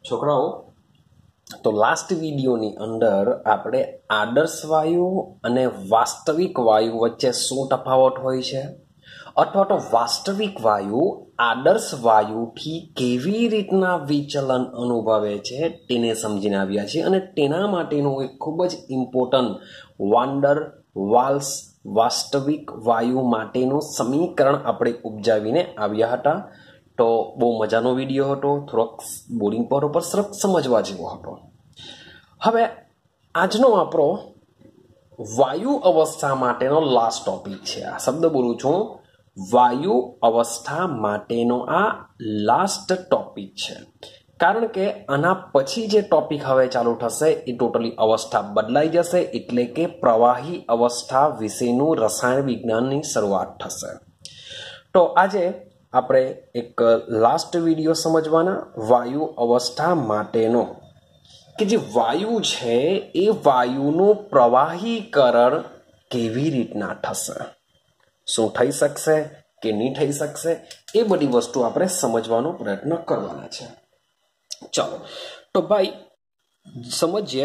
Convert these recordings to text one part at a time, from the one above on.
છોકરાઓ તો લાસ્ટ વિડીયોની અંદર આપણે આદર્શ વાયુ અને વાસ્તવિક વાયુ વચ્ચે શું તફાવત હોય છે અથવા તો વાસ્તવિક વાયુ આદર્શ વાયુથી કેવી રીતના વિચલન અનુભવે છે તેને સમજીને આવ્યા છે અને તેના માટેનું એક ખૂબ જ ઇમ્પોર્ટન્ટ વાન્ડર વાલ્સ વાસ્તવિક વાયુ માટેનું સમીકરણ આપણે ઉપજાવીને આવ્યા હતા। તો બહુ મજાનો વિડીયો હતો, થોડોક બોરિંગ પર સરસ સમજવા જેવો હતો। હવે આજનો આપણો વાયુ અવસ્થા માટેનો લાસ્ટ ટોપિક છે। આ શબ્દ બોલું છું, વાયુ અવસ્થા માટેનો આ લાસ્ટ ટોપિક છે, કારણ કે આના પછી જે ટોપિક હવે ચાલુ થશે એ ટોટલી અવસ્થા બદલાઈ જશે, એટલે કે પ્રવાહી અવસ્થા વિશેનું રસાયણ વિજ્ઞાનની શરૂઆત થશે। તો આજે આપણે એક લાસ્ટ વિડીયો સમજવાના વાયુ અવસ્થા માટેનો, કે જે વાયુ છે એ વાયુનું પ્રવાહીકરણ કેવી રીતના થશે, શું થઈ શકશે કે નહીં થઈ શકશે, એ બધી વસ્તુ આપણે સમજવાનો પ્રયત્ન કરવાના છે। ચાલો તો ભાઈ સમજીએ।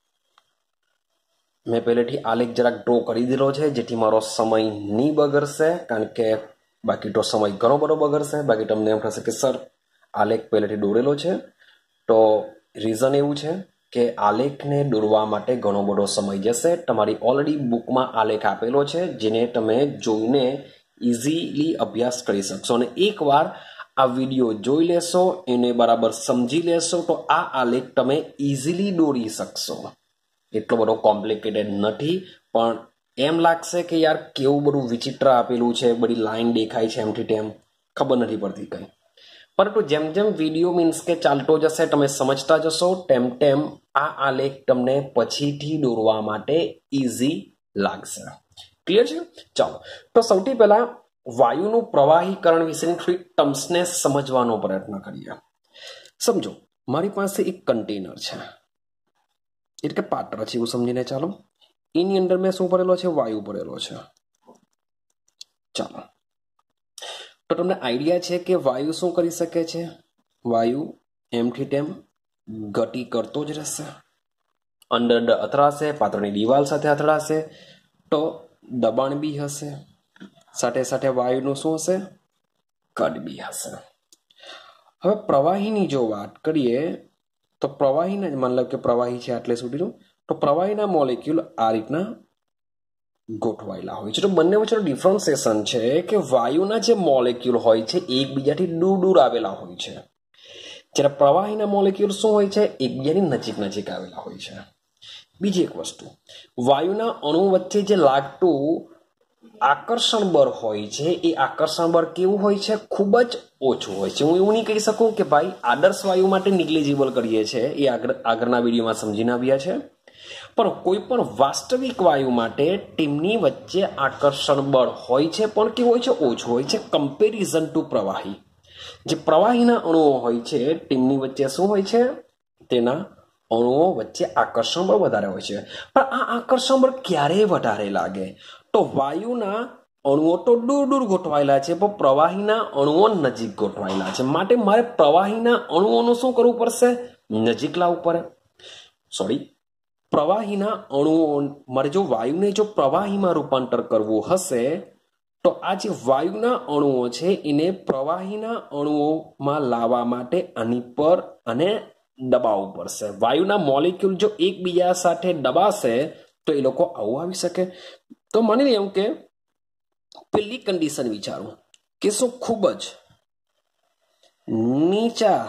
મેં પહેલેથી આલેખ જરાક ડ્રો કરી દીધો છે જેથી મારો સમય નહીં બગડશે, કારણ કે બાકી તો સમય ઘણો બધો બગડશે। બાકી તમને એમ થશે કે સર આલેખ પહેલેથી દોરેલો છે। તો રીઝન એવું છે કે આલેખને દોરવા માટે ઘણો બધો સમય જશે। તમારી ઓલરેડી બુકમાં આલેખ આપેલો છે, જેને તમે જોઈને ઇઝીલી અભ્યાસ કરી શકશો, અને એકવાર આ વિડીયો જોઈ લેશો, એને બરાબર સમજી લેશો તો આ આલેખ તમે ઇઝીલી દોરી શકશો। એટલો બધો કોમ્પ્લિકેટેડ નથી, પણ એમ લાગશે કે યાર કેવું બધું વિચિત્ર આપેલું છે, બધી લાઈન દેખાય છે એમથી તેમ, ખબર નથી પડતી કંઈ। પરંતુ જેમ જેમ વિડીયો મીન્સ કે ચાલતો જશે, તમે સમજતા જશો, તેમ તેમ આ આલેખ તમને પછીથી દોરવા માટે ઇઝી લાગશે। ક્લિયર છે? ચાલો તો સૌથી પહેલા વાયુનું પ્રવાહીકરણ વિશેની થોડી ટર્મ્સને સમજવાનો પ્રયત્ન કરીએ। સમજો, મારી પાસે એક કન્ટેનર છે, એટલે કે પાત્ર છે એવું સમજીને ચાલો। એની અંદર મેં શું ભરેલો છે? વાયુ ભરેલો છે। ચાલો તો તમને આઈડિયા છે કે વાયુ શું કરી શકે છે? વાયુ એમથી તેમ ગતિ કરતો જ રહેશે, અંદર અથડાશે, પાત્રની દિવાલ સાથે અથડાશે તો દબાણ બી હશે, સાથે સાથે વાયુનું શું હશે? કદ બી હશે। હવે પ્રવાહીની જો વાત કરીએ તો પ્રવાહીના, મતલબ કે પ્રવાહી છે આટલે સુધીનું, તો પ્રવાહીના મોલેક્યુલ આ રીતના ગોઠવાયેલા હોય છે। તો બંને વચ્ચેનું ડિફરન્સિએશન છે કે વાયુના જે મોલેક્યુલ હોય છે એકબીજાથી દૂર દૂર આવેલા હોય છે, જ્યારે પ્રવાહીના મોલેક્યુલ શું હોય છે? એકબીજાની નજીક નજીક આવેલા હોય છે। બીજી એક વસ્તુ, વાયુના અણુ વચ્ચે જે લાગતું આકર્ષણ બળ હોય છે એ આકર્ષણ બળ કેવું હોય છે? ખૂબ જ ઓછું હોય છે। હું એવું નહીં કહી શકું કે ભાઈ આદર્શ વાયુ માટે નિગ્લિજિબલ કરીએ છીએ, એ આગળના વિડીયોમાં સમજીને આવ્યા છે, પણ કોઈ પણ વાસ્તવિક વાયુ માટે તેમની વચ્ચે આકર્ષણ બળ હોય છે, પણ કેવું હોય છે? ઓછું હોય છે કમ્પેરિઝન ટુ પ્રવાહી। જે પ્રવાહીના અણુઓ હોય છે તેમની વચ્ચે શું હોય છે? તેના અણુઓ વચ્ચે આકર્ષણ બળ વધારે હોય છે। પણ આ આકર્ષણ બળ ક્યારે વધારે લાગે? તો વાયુના અણુઓ તો દૂર દૂર ગોઠવાયેલા છે, પણ પ્રવાહીના અણુઓ નજીક ગોઠવાયેલા છે, માટે મારે પ્રવાહીના અણુઓનું શું કરવું પડશે? નજીક લાવવું પડે। સોરી, પ્રવાહીના અણુઓ મારે જો વાયુને જો પ્રવાહીમાં રૂપાંતર કરવું હશે તો આ જે વાયુના અણુઓ છે એને પ્રવાહીના અણુઓમાં લાવવા માટે આની પર અને દબાવવું પડશે। વાયુના મોલેક્યુલ જો એકબીજા સાથે દબાશે તો એ લોકો આવું આવી શકે। તો માની લે કે પેલી કન્ડિશન વિચારું કે શું ખૂબ જ નીચા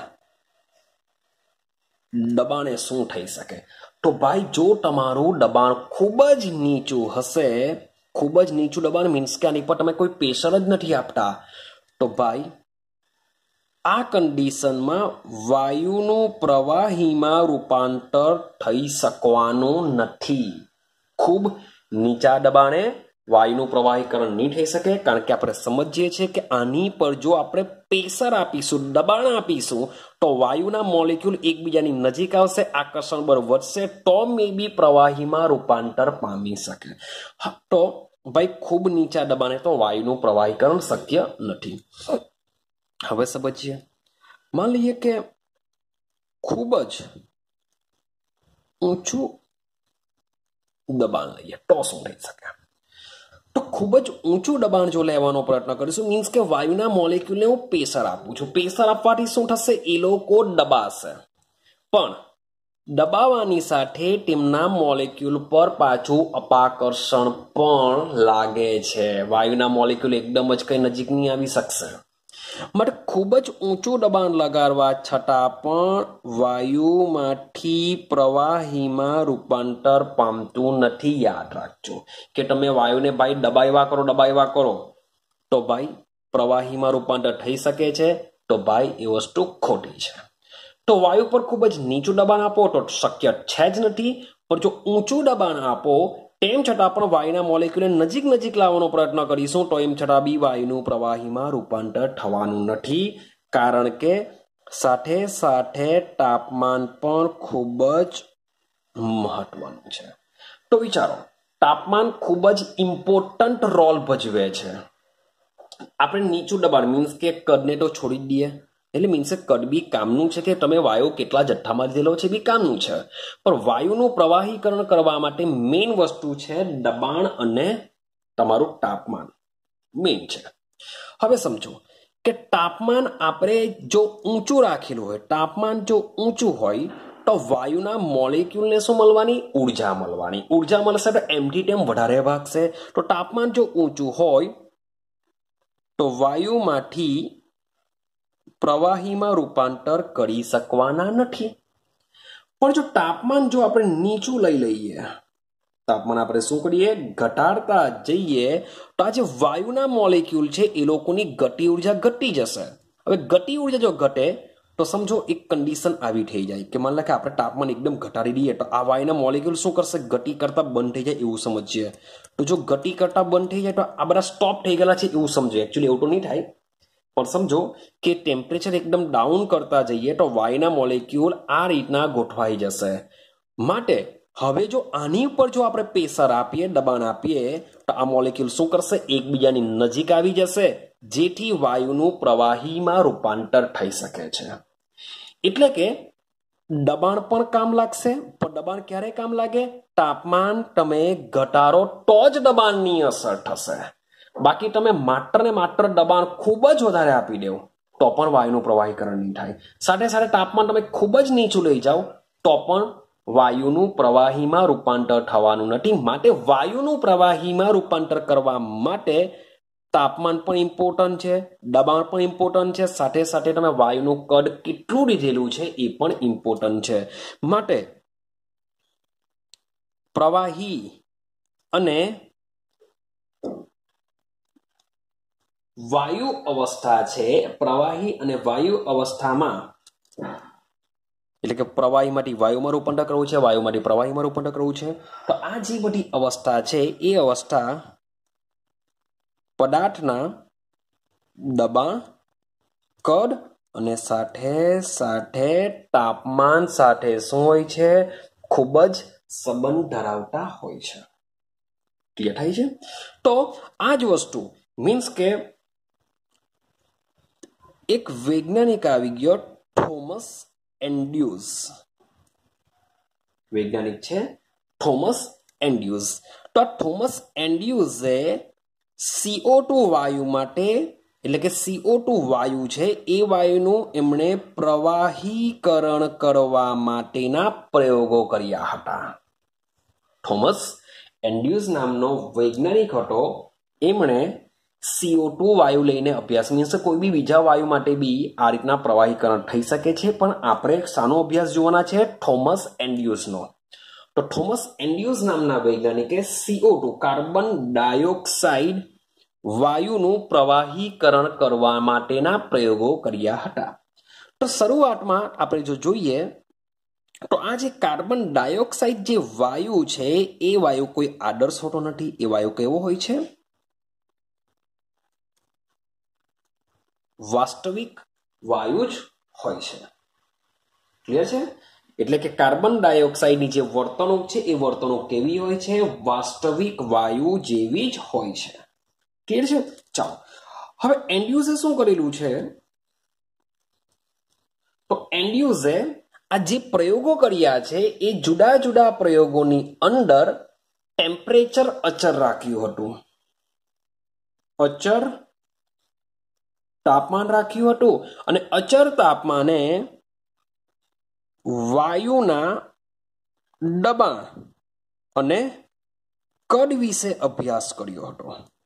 દબાણે શું થઈ શકે? તો ભાઈ જો તમારું દબાણ ખૂબ જ નીચું હશે, ખૂબ જ નીચું દબાણ મીન્સ કે આની પર તમે કોઈ પ્રેશર જ નથી આપતા, તો ભાઈ આ કન્ડિશનમાં વાયુનું પ્રવાહીમાં રૂપાંતર થઈ શકવાનું નથી। ખૂબ નીચા દબાણે વાયુનું પ્રવાહીકરણ નહીં થઈ શકે, કારણ કે આપણે સમજીએ છીએ કે આની પર જો આપણે પ્રેશર આપીશું, દબાણ આપીશું, તો વાયુના મોલેક્યુલ એકબીજાની નજીક આવશે, આકર્ષણ બળ વધશે, તો મે બી પ્રવાહીમાં રૂપાંતર પામી શકે। તો ભાઈ ખૂબ નીચા દબાણે તો વાયુનું પ્રવાહીકરણ શક્ય નથી। હવે સમજીએ, मान लीजिए कि ખૂબ જ ઊંચું દબાણ લઈએ તો શું થઈ શકે? તો ખૂબ જ ઊંચું દબાણ જો લેવાનો પ્રયત્ન કરીશું, મીન્સ કે વાયુના મોલેક્યુલને હું પ્રેશર આપું છું. પ્રેશર આપવાથી શું થશે? એ લોકો દબાશે, પણ દબાવવાની સાથે તેમના મોલેક્યુલ પર પાછું અપાકર્ષણ પણ લાગે છે. વાયુના મોલેક્યુલ એકદમ જ કઈ નજીક નહીં આવી શકશે. માટે ખૂબ જ ઊંચું દબાણ લગાડવા છતાં પણ વાયુમાંથી પ્રવાહીમાં રૂપાંતર પામતું નથી. યાદ રાખજો કે તમે વાયુને ભાઈ દબાવ્યા કરો તો ભાઈ પ્રવાહીમાં રૂપાંતર થઈ શકે છે, તો ભાઈ એ વસ્તુ ખોટી છે. તો વાયુ પર ખૂબ જ નીચું દબાણ આપો તો શક્ય છે જ નથી, પણ જો ઊંચું દબાણ આપો તેમ છતાં પણ વાયુના મોલેક્યુલને નજીક લાવવાનો પ્રયત્ન કરીશું તો એમ છતાં બી વાયુનું પ્રવાહીમાં રૂપાંતર થવાનું નથી, કારણ કે સાથે સાથે તાપમાન પણ ખૂબ જ મહત્વનું છે. તો વિચારો, તાપમાન ખૂબ જ ઇમ્પોર્ટન્ટ રોલ ભજવે છે. આપણે નીચું દબાણ મીન્સ કે કદને તો છોડી જ દઈએ, એટલે મીન્સ કદ બી કામનું છે કે તમે વાયુ કેટલા જથ્થામાં લીધેલો છે બી કામનું છે, પણ વાયુનું પ્રવાહીકરણ કરવા માટે મેઇન વસ્તુ છે દબાણ અને તમારું તાપમાન મેઇન છે. હવે સમજો કે તાપમાન આપણે જો ઊંચું રાખેલું હોય, તાપમાન જો ઊંચું હોય તો વાયુના મોલેક્યુલને શું મળવાની? ઉર્જા મળવાની. ઉર્જા મળશે તો એમથી તેમ વધારે ભાગશે. તો તાપમાન જો ઊંચું હોય તો વાયુમાંથી પ્રવાહીમાં રૂપાંતર કરી શકવાના નથી. પણ જો તાપમાન જો આપણે નીચું લઈ લઈએ, તાપમાન આપણે શું કરીએ? ઘટાડતા જઈએ તો આ જે વાયુના મોલેક્યુલ છે એ લોકોની ગતિ ઉર્જા ઘટી જશે. હવે ગતિ ઉર્જા જો ઘટે તો સમજો એક કન્ડિશન આવી થઈ જાય કે માન લો કે આપણે તાપમાન એકદમ ઘટાડી દઈએ તો આ વાયુના મોલેક્યુલ શું કરશે? ગતિ કરતા બંધ થઈ જાય એવું સમજીએ. તો જો ગતિ કરતા બંધ થઈ જાય તો આ બધા સ્ટોપ થઈ ગયેલા છે એવું સમજો. એકચ્યુઅલી એવું તો નહીં થાય, પણ સમજો કે ટેમ્પરેચર એકદમ ડાઉન કરતા જઈએ તો વાયુના મોલેક્યુલ આ રીતના ગોઠવાઈ જશે. માટે હવે જો આની ઉપર જો આપણે પ્રેશર આપીએ, દબાણ આપીએ તો આ મોલેક્યુલ શું કરશે? એકબીજાની નજીક આવી જશે, જેથી વાયુનું પ્રવાહીમાં રૂપાંતર થઈ શકે છે. એટલે કે દબાણ પણ કામ લાગશે, પણ દબાણ ક્યારે કામ લાગે? તાપમાન તમે ઘટાડો તો જ દબાણની અસર થશે. બાકી તમે માત્ર ને માત્ર દબાણ ખૂબ જ વધારે આપી દેવો તો પણ વાયુનું પ્રવાહીકરણ નહીં થાય. સાથે સાથે તાપમાન તમે ખૂબ જ નીચું લઈ જાઓ તો પણ વાયુનું પ્રવાહીમાં રૂપાંતર થવાનું નથી. માટે વાયુનું પ્રવાહીમાં રૂપાંતર કરવા માટે તાપમાન પણ ઇમ્પોર્ટન્ટ છે, દબાણ પણ ઇમ્પોર્ટન્ટ છે, સાથે સાથે તમે વાયુનું કદ કેટલું લીધેલું છે એ પણ ઇમ્પોર્ટન્ટ છે. માટે પ્રવાહી અને વાયુ અવસ્થા છે, પ્રવાહી અને વાયુ અવસ્થામાં એટલે કે પ્રવાહીમાંથી વાયુમાં રૂપાંતર કરવું છે, વાયુમાંથી પ્રવાહીમાં રૂપાંતર કરવું છે. તો આ જે બધી અવસ્થા છે એ અવસ્થા પદાર્થના દબાણ, કદ અને સાથે સાથે તાપમાન સાથે શું હોય છે? ખૂબ જ સંબંધ ધરાવતા હોય છે. ક્લિયર થાય છે? તો આ જ વસ્તુ મીન્સ કે એક વૈજ્ઞાનિક આવી ગયો, થોમસ એન્ડ્યુસ. વૈજ્ઞાનિક છે થોમસ એન્ડ્યુસ. તો થોમસ એન્ડ્યુસે CO2 વાયુ માટે એટલે કે CO2 વાયુ છે એ વાયુનું એમણે પ્રવાહીકરણ કરવા માટેના પ્રયોગો કર્યા હતા. થોમસ એન્ડ્યુસ નામનો વૈજ્ઞાનિક હતો. એમણે CO2 વાયુ લઈને અભ્યાસ મીન્સ કોઈ બી બીજા વાયુ માટે બી આ રીતના પ્રવાહીકરણ થઈ શકે છે, પણ આપણે શાનો અભ્યાસ જોવાના છે? થોમસ એન્ડ્યુસનો. તો થોમસ એન્ડ્યુસ નામના વૈજ્ઞાનિકે CO2 કાર્બન ડાયોક્સાઇડ વાયુનું પ્રવાહીકરણ કરવા માટેના પ્રયોગો કર્યા હતા. તો શરૂઆતમાં આપણે જો જોઈએ તો આ જે કાર્બન ડાયોક્સાઇડ જે વાયુ છે એ વાયુ કોઈ આદર્શ હોતો નથી. એ વાયુ કેવો હોય છે? વાસ્તવિક વાયુ જ હોય છે. ક્લિયર છે? એટલે કે કાર્બન ડાયોક્સાઇડની જે વર્તણૂક છે એ વર્તણૂક કેવી હોય છે? વાસ્તવિક વાયુ જેવી જ હોય છે. ક્લિયર છે? ચાલો હવે એન્ડ્યુસે શું કરેલું છે? તો એન્ડ્યુસે આ જે પ્રયોગો કર્યા છે એ જુદા જુદા પ્રયોગોની અંદર ટેમ્પરેચર અચર રાખ્યું હતું, અચર તાપમાન રાખ્યું હતું અને અચર તાપમાને વાયુના દબાણ અને કદ વિશે અભ્યાસ કર્યો હતો.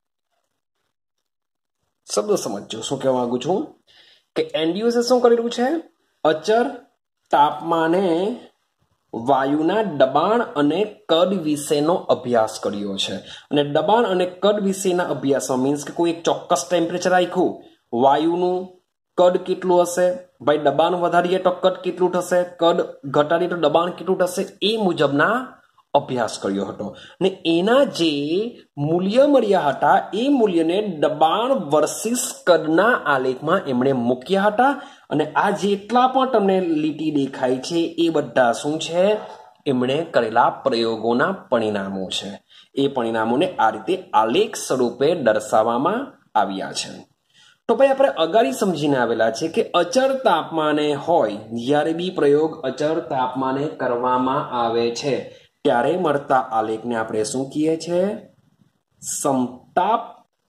શબ્દ સમજો શું કહેવા માંગુ છું કે એન્ડ્યુસે શું કરેલું છે? અચર તાપમાને વાયુના દબાણ અને કદ વિશેનો અભ્યાસ કર્યો છે. અને દબાણ અને કદ વિશેના અભ્યાસમાં મીન્સ કે કોઈ એક ચોક્કસ ટેમ્પરેચર રાખ્યું, વાયુનું કદ કેટલું હશે, ભાઈ દબાણ વધારીએ તો કદ કેટલું થશે, કદ ઘટાડીએ તો દબાણ કેટલું થશે, એ મુજબના અભ્યાસ કર્યો હતો. ને એના જે મૂલ્ય મળ્યા હતા એ મૂલ્યને દબાણ વર્સિસ કદના આલેખમાં એમણે મૂક્યા હતા. અને આ જેટલા પણ તમને લીટી દેખાય છે એ બધા શું છે? એમણે કરેલા પ્રયોગોના પરિણામો છે. એ પરિણામોને આ રીતે આલેખ સ્વરૂપે દર્શાવવામાં આવ્યા છે. તો ભાઈ આપણે અગાડી સમજીને આવેલા છે કે અચર તાપમાને હોય, જ્યારે બી પ્રયોગ અચર તાપમાને કરવામાં આવે છે ત્યારે મળતા આલેખને આપણે શું કહીએ છીએ? સમતાપ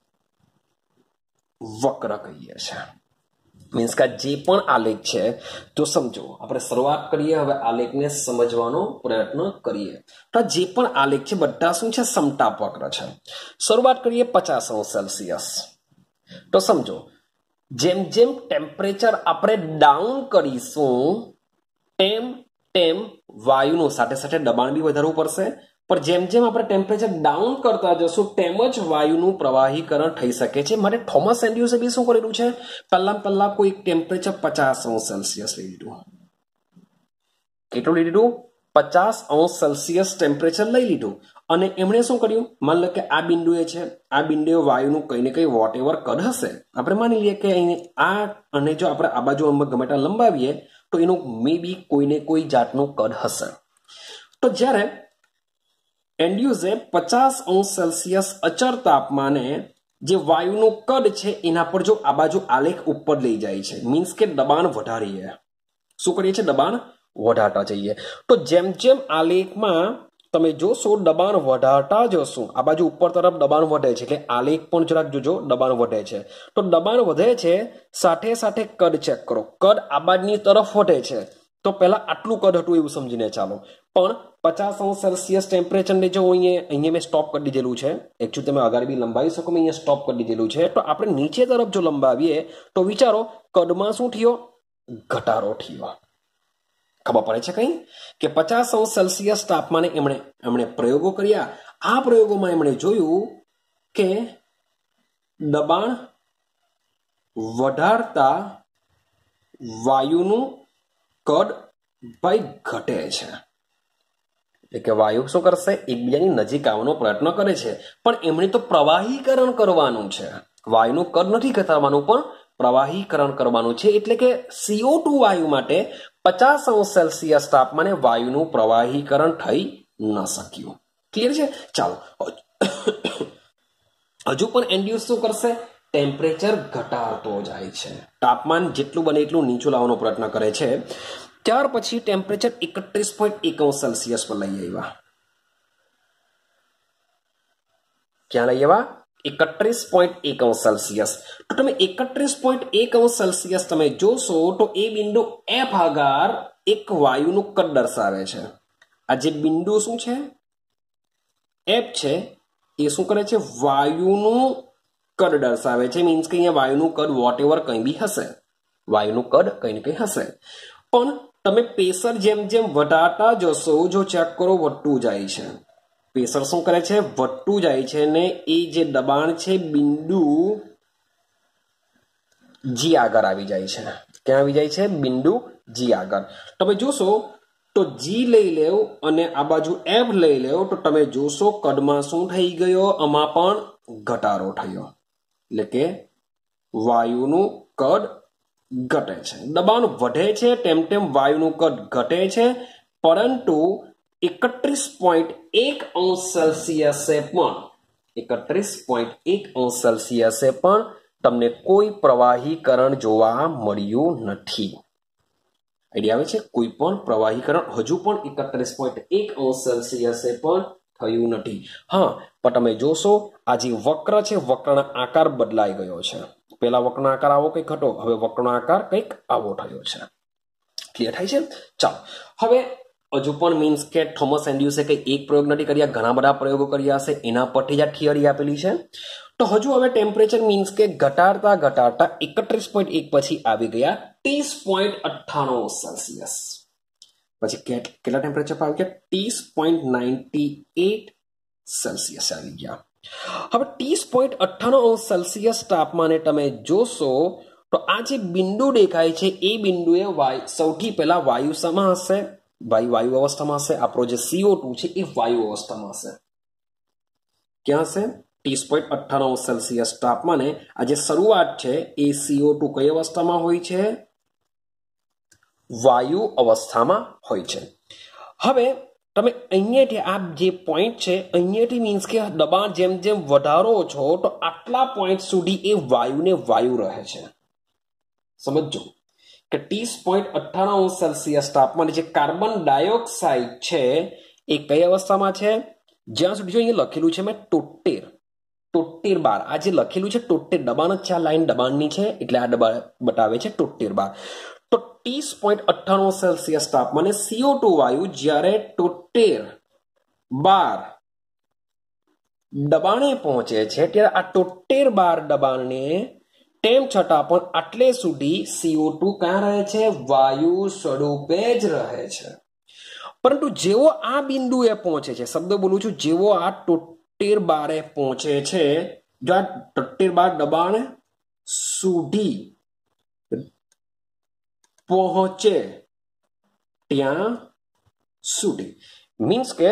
વક્ર કહીએ છીએ. મીન્સ કે જે પણ આલેખ છે તો સમજો, આપણે શરૂઆત કરીએ હવે આલેખને સમજવાનો પ્રયત્ન કરીએ. તો જે પણ આલેખ છે બધા શું છે? સમતાપ વક્ર છે. શરૂઆત કરીએ 50°C. તો સમજો, જેમ જેમ ટેમ્પરેચર આપણે ડાઉન કરીશું તેમ તેમ વાયુનું સાથે સાથે દબાણ બી વધારવું પડશે. પણ જેમ જેમ આપણે ટેમ્પરેચર ડાઉન કરતા જશું તેમ જ વાયુનું પ્રવાહીકરણ થઈ શકે છે. માટે થોમસ એન્ડ્યુસે બી શું કરેલું છે? પહેલા કોઈ ટેમ્પરેચર 50°C લઈ લીધું. કેટલું લઈ લીધું? 50°C ટેમ્પરેચર લઈ લીધું. અને એમણે શું કર્યું? માની લો કે આ બિંદુએ છે, આ બિંદુએ વાયુનું કંઈ ને કંઈ વોટ એવર કદ હશે. આપણે માની લઈએ કે અહીં આ, અને જો આપણે આ બાજુ ગમે ત્યાં લંબાવીએ તો એનું મે બી કોઈને કોઈ જાતનું કદ હશે. તો જ્યારે એન્ડ્યુસે 50°C અચર તાપમાને જે વાયુનું કદ છે એના પર જો આ બાજુ આલેખ ઉપર લઈ જાય છે, મીન્સ કે દબાણ વધારીએ. શું કરીએ છીએ? દબાણ વધારતા જઈએ. તો જેમ જેમ આલેખમાં તમે જોશો દબાણ વધારતા જશો, આ બાજુ ઉપર તરફ દબાણ વધે છે, એટલે આલેખ પણ જરાક જોજો, દબાણ વધે છે. તો દબાણ વધે છે સાથે સાથે કદ ચેક કરો. કદ આ બાજુની તરફ વધે છે તો પહેલા આટલું કદ હતું એવું સમજીને ચાલો. પણ 50°C ટેમ્પરેચરને જો અહીંયા મેં સ્ટોપ કરી દીધેલું છે, એકચ્યુઅલી તમે આગળ બી લંબાવી શકો, મેં અહીંયા સ્ટોપ કરી દીધેલું છે. તો આપણે નીચે તરફ જો લંબાવીએ તો વિચારો કદમાં શું થયો? ઘટાડો થયો. ખબર પડે છે કઈ? કે 50°C તાપમાને એમણે પ્રયોગો કર્યા. આ પ્રયોગોમાં એમણે જોયું કે દબાણ વધારતા વાયુનું કદ ભાઈ ઘટે છે. એટલે કે વાયુ શું કરશે? એકબીજાની નજીક આવવાનો પ્રયત્ન કરે છે. પણ એમણે તો પ્રવાહીકરણ કરવાનું છે. વાયુનું કદ નથી ઘટાડવાનું, પણ પ્રવાહીકરણ કરવાનું છે. એટલે કે CO2 વાયુ માટે 50°C તાપમાને વાયુનું પ્રવાહીકરણ થઈ ન શક્યું. ક્લિયર છે? ચાલો હજુ પણ એન્ડ્યુસ શું કરશે? ટેમ્પરેચર ઘટાડતો જાય છે. તાપમાન જેટલું બને એટલું નીચું લાવવાનો પ્રયત્ન કરે છે. ત્યાર પછી ટેમ્પરેચર 31.1°C પર લઈ આવ્યા. ક્યાં લઈ આવ્યા? 31.1°C. તો તમે 31.1°C તમે જોશો તો એ બિંદુ F આગળ એક વાયુનું કદ દર્શાવે છે. આ જે બિંદુ શું છે? F છે એ શું કરે છે? વાયુનું કદ દર્શાવે છે. મીન્સ કે અહીંયા વાયુનું કદ વોટ એવર કંઈ બી હશે, વાયુનું કદ કંઈ ને કંઈ હશે. પણ તમે પ્રેશર જેમ જેમ વધારતા જશો, જો ચેક કરો વધતું જાય છે. પ્રેશર શું કરે છે? વધતું જાય છે. ને એ જે દબાણ છે બિંદુ G આગળ આવી જાય છે. ક્યાં આવી જાય છે? બિંદુ G આગળ. તમે જોશો તો G લઈ લેવ અને આ બાજુ F લઈ લેવ તો તમે જોશો કદમાં શું થઈ ગયો? આમાં પણ ઘટાડો થયો. એટલે કે વાયુનું કદ ઘટે છે. દબાણ વધે છે તેમ તેમ વાયુનું કદ ઘટે છે. પરંતુ 31.1°C પણ તમને કોઈ પ્રવાહીકરણ જોવા મળ્યું નથી. આઈડિયા આવે છે? કોઈ પણ પ્રવાહીકરણ હજુ પણ 31.1 પણ થયું નથી. હા, પણ તમે જોશો આ જે વક્ર છે, વક્રના આકાર બદલાઈ ગયો છે. પેલા વક્રનો આકાર આવો કંઈક હતો, હવે વક્રનો આકાર કંઈક આવો થયો છે. ક્લિયર થાય છે? ચાલો, હવે હજુ પણ મીન્સ કે થોમસ એન્ડ્યુસે કંઈ એક પ્રયોગ નથી કર્યા, ઘણા બધા પ્રયોગો કર્યા હશે, એના પરથી જ આ થિયરી આપેલી છે. તો હજુ હવે ટેમ્પરેચર મીન્સ કે ઘટાડતા 31.1 પછી આવી ગયા 30.98 સેલ્સિયસ. પછી કેટલા ટેમ્પરેચર પર આવી ગયા? 30.98 સેલ્સિયસ આવી ગયા. હવે 30.98 સેલ્સિયસ તાપમાને તમે જોશો તો આ જે બિંદુ દેખાય છે એ બિંદુએ સૌથી પહેલા વાયુ શામાં હશે? વાયુ અવસ્થામાં હશે. આપણો જે CO2 છે એ વાયુ અવસ્થામાં હશે. ક્યાં હશે? 30.98 સેલ્સિયસ તાપમાને આ જે શરૂઆત છે એ CO2 કઈ અવસ્થામાં હોય છે? વાયુ અવસ્થામાં હોય છે. હવે તમે અહીંયાથી આ જે પોઈન્ટ છે અહીંયાથી મીન્સ કે દબાણ જેમ જેમ વધારો છો તો આટલા પોઈન્ટ સુધી એ વાયુને વાયુ રહે છે. સમજો કે 30.98 સેલ્સિયસ તાપમાને જે કાર્બન ડાયોક્સાઇડ છે એ કઈ અવસ્થામાં છે? જ્યાં સુધી જો અહીંયા લખેલું છે મેં 73 બાર, આ જે લખેલું છે 73 દબાણ જ છે, આ લાઈન દબાણની છે એટલે આ દબાણ બતાવે છે 73 બાર. તો 30.98 સેલ્સિયસ તાપમાને CO2 વાયુ જ્યારે 73 બાર દબાણે પહોંચે છે ત્યારે આ 73 બાર દબાણને તેમ છતાં પણ આટલે સુધી CO2 ક્યાં રહે છે? વાયુ સ્વરૂપે જ રહે છે. પરંતુ જેવો આ બિંદુએ પહોંચે છે, શબ્દ બોલું છું, જેવો આ 73 બારે પહોંચે છે, જો આ 73 બાર દબાણ સુધી પહોંચે ત્યાં સુધી મીન્સ કે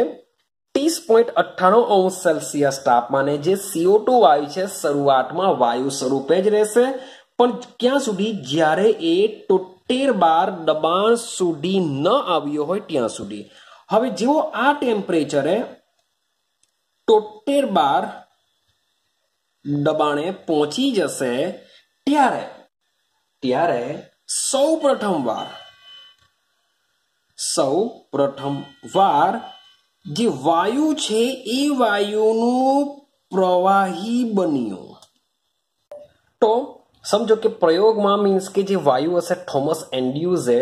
30.98 સેલ્સિયસ તાપમાને જે CO2 વાયુ છે શરૂઆતમાં વાયુ સ્વરૂપે જ રહેશે, પણ ક્યાં સુધી? જ્યારે એ 73 બાર દબાણ સુધી ન આવ્યો હોય ત્યાં સુધી. હવે જેવો આ ટેમ્પરેચરે 73 બાર દબાણે પહોંચી જશે ત્યારે સૌ પ્રથમ વાર જે વાયુ છે એ વાયુનું પ્રવાહી બન્યું. તો સમજો કે પ્રયોગમાં મીન્સ કે જે વાયુ હશે થોમસ એન્ડ્યુસે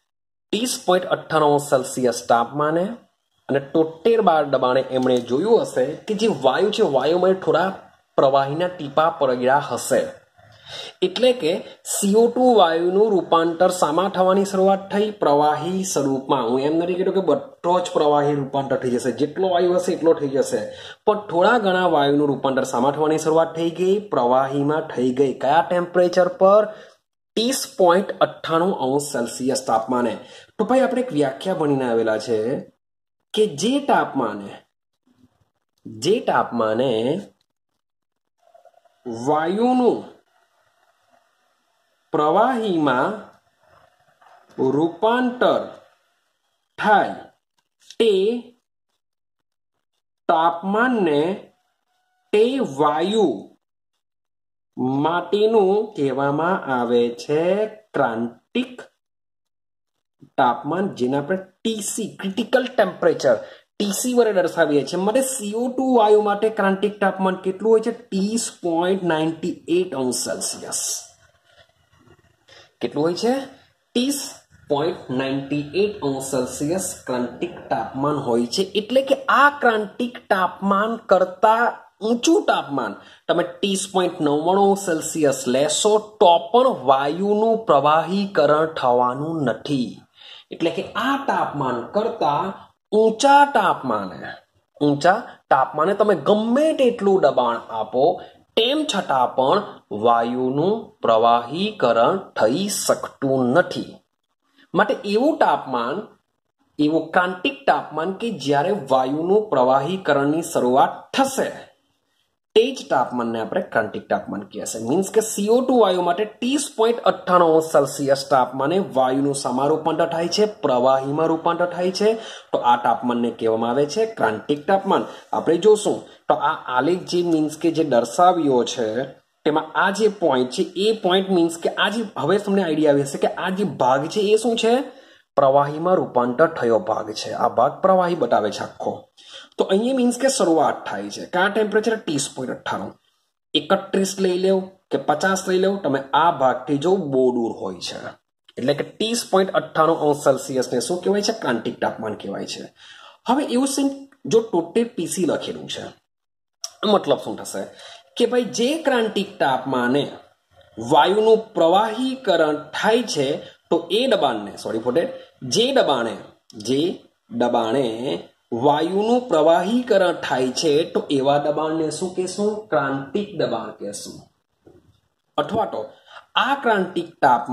30.98 સેલ્સિયસ તાપમાને અને 73 બાર દબાણે એમણે જોયું હશે કે જે વાયુ છે વાયુમાં થોડા પ્રવાહીના ટીપા પડ્યા હશે. એટલે કે CO2 વાયુનું રૂપાંતર શામાં થવાની શરૂઆત થઈ? પ્રવાહી સ્વરૂપમાં. હું એમ નથી કહેતો કે બધો જ પ્રવાહી રૂપાંતર થઈ જશે, જેટલો વાયુ હશે એટલો થઈ જશે, પણ થોડા ઘણા વાયુનું રૂપાંતર શામાં થવાની શરૂઆત થઈ ગઈ? પ્રવાહીમાં થઈ ગઈ. કયા ટેમ્પરેચર પર? 30.98 સેલ્સિયસ તાપમાને. તો ભાઈ આપણે એક વ્યાખ્યા ભણીને આવેલા છે કે જે તાપમાને વાયુનું પ્રવાહીમાં રૂપાંતર થાય તે તાપમાનને તે વાયુ માટેનું કહેવામાં આવે છે ક્રાંતિક તાપમાન, જેને આપણે TC ક્રિટિકલ ટેમ્પરેચર TC વડે દર્શાવીએ છીએ. માટે CO2 વાયુ માટે ક્રાંતિક તાપમાન કેટલું હોય છે? 30.98 સેલ્સિયસ. કેટલું હોય છે? 30.98 સેલ્સિયસ ક્રાંતિક તાપમાન હોય છે. એટલે કે આ ક્રાંતિક તાપમાન કરતા ઊંચું તાપમાન તમે 30.99 સેલ્સિયસ લેશો તો પણ વાયુનું પ્રવાહીકરણ થવાનું નથી. એટલે કે આ તાપમાન કરતા ઊંચા તાપમાને તમે ગમે તેટલું દબાણ આપો તેમ છતાં પણ વાયુનું પ્રવાહીકરણ થઈ શકતું નથી. માટે એવું ક્રાંતિક તાપમાન કે જ્યારે વાયુનું પ્રવાહીકરણની શરૂઆત થશે તે જ તાપમાનને આપણે ક્રાંતિક તાપમાન કહેશે. મીન્સ કે CO2 વાયુ માટે 30.98 સેલ્સિયસ તાપમાને વાયુનું શામાં રૂપાંતર થાય છે? પ્રવાહીમાં રૂપાંતર થાય છે. તો આ તાપમાનને કહેવામાં આવે છે ક્રાંતિક તાપમાન. આપણે જોશું તો આ આલેખ જે મીન્સ કે જે દર્શાવ્યો છે તેમાં આ જે પોઈન્ટ છે એ પોઈન્ટ મીન્સ કે આ જે હવે તમને આઈડિયા આવી હશે કે આ જે ભાગ છે એ શું છે? પ્રવાહીમાં રૂપાંતર થયો ભાગ છે, આ ભાગ પ્રવાહી બતાવે છે આખો. તો અહીંયા મીન્સ કે શરૂઆત થાય છે કયા ટેમ્પરેચર 30.98. 31 લઈ લેવ કે 50 લઈ લેવ, તમે આ ભાગથી જો બહુ દૂર હોય છે એટલે કે 30.98°C ને શું કહેવાય છે? ક્રાંતિક તાપમાન કહેવાય છે. હવે એવું છે જો ટોટલ પીસી લખેલું છે, મતલબ શું થશે કે ભાઈ જે ક્રાંતિક તાપમાને વાયુનું પ્રવાહીકરણ થાય છે તો એ દબાણને જે દબાણે વાયુનું પ્રવાહીકરણ થાય છે તો એવા દબાણને શું કહેશું? ક્રાંતિક દબાણ કહેશું. અથવા તો આ ક્રાંતિક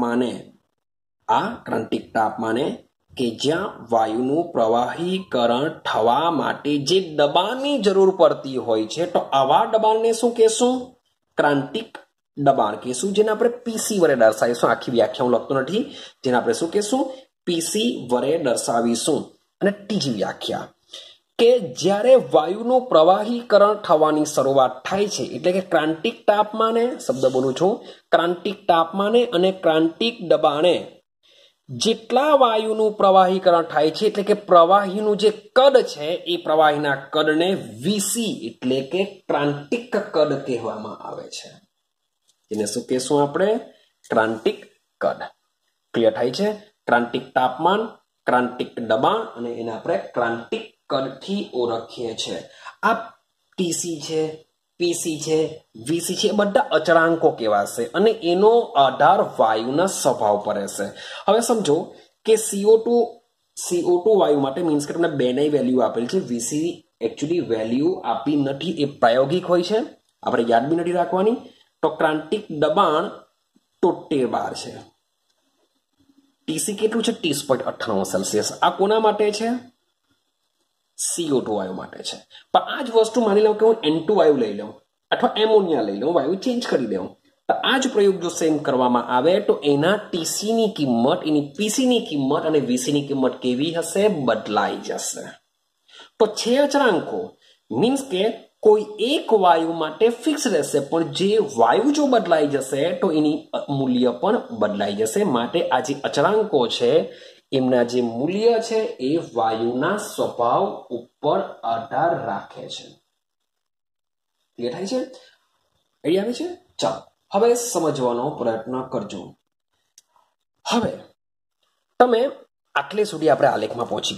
તાપમાને કે જ્યાં વાયુનું પ્રવાહીકરણ થવા માટે જે દબાણની જરૂર પડતી હોય છે તો આવા દબાણને શું કહેશું? ક્રાંતિક દબાણ કહેશું, જેને આપણે પીસી વડે દર્શાવીશું. આખી વ્યાખ્યા હું લખતો નથી, જેને આપણે શું કહેશું? પીસી વડે દર્શાવીશું. અને ત્રીજી વ્યાખ્યા કે જ્યારે વાયુનું પ્રવાહીકરણ થવાની શરૂઆત થાય છે એટલે કે ક્રાંતિક તાપમાને, શબ્દ બોલું છું, ક્રાંતિક તાપમાને અને ક્રાંતિક દબાણે જેટલા વાયુનું પ્રવાહીકરણ થાય છે એટલે કે પ્રવાહીનું જે કદ છે એ પ્રવાહીના કદને વીસી એટલે કે ક્રાંતિક કદ કહેવામાં આવે છે. એને શું કહેશું આપણે? ક્રાંતિક કદ. ક્લિયર થાય છે? ક્રાંતિક તાપમાન, ક્રાંતિક દબાણ અને એને આપણે ક્રાંતિક કદથી ઓળખીએ છીએ. આ ટીસી છે, પીસી છે, વીસી છે, બધા અચળાંકો કહેવાશે અને એનો આધાર વાયુના સ્વભાવ પર રહેશે. હવે સમજો કે CO2 વાયુ માટે મીન્સ કે તમને બેની વેલ્યુ આપેલ છે. વીસી એકચ્યુઅલી વેલ્યુ આપી નથી, એ પ્રાયોગિક હોય છે, આપણે યાદ બી નથી રાખવાની. તો ક્રાંતિક દબાણ 73 બાર છે. ટીસી કેટલું છે? 30.98°C. આ કોના માટે છે? CO2 વાયુ માટે છે. પણ આ જ વસ્તુ માની લઉં કે હું N2 વાયુ લઈ લઉં અથવા એમોનિયા લઈ લઉં, વાયુ ચેન્જ કરી દઉં, તો આ જ પ્રયોગ જો સેમ કરવામાં આવે તો એના ટીસીની કિંમત, એની પીસીની કિંમત અને વીસીની કિંમત કેવી હશે? બદલાઈ જશે. તો છે અચળાંકો મીન્સ કે કોઈ એક વાયુ માટે ફિક્સ રહેશે, પણ જે વાયુ જો બદલાઈ જશે તો એની મૂલ્ય પણ બદલાઈ જશે. માટે આ જે અચળાંકો છે એમના જે મૂલ્ય છે એ વાયુના સ્વભાવ ઉપર આધાર રાખે છે. ક્લિયર થાય છે? આઈડિયા આવે છે? ચાલો હવે સમજવાનો પ્રયત્ન કરજો. હવે તમે આટલે સુધી આપણે આલેખમાં પહોંચી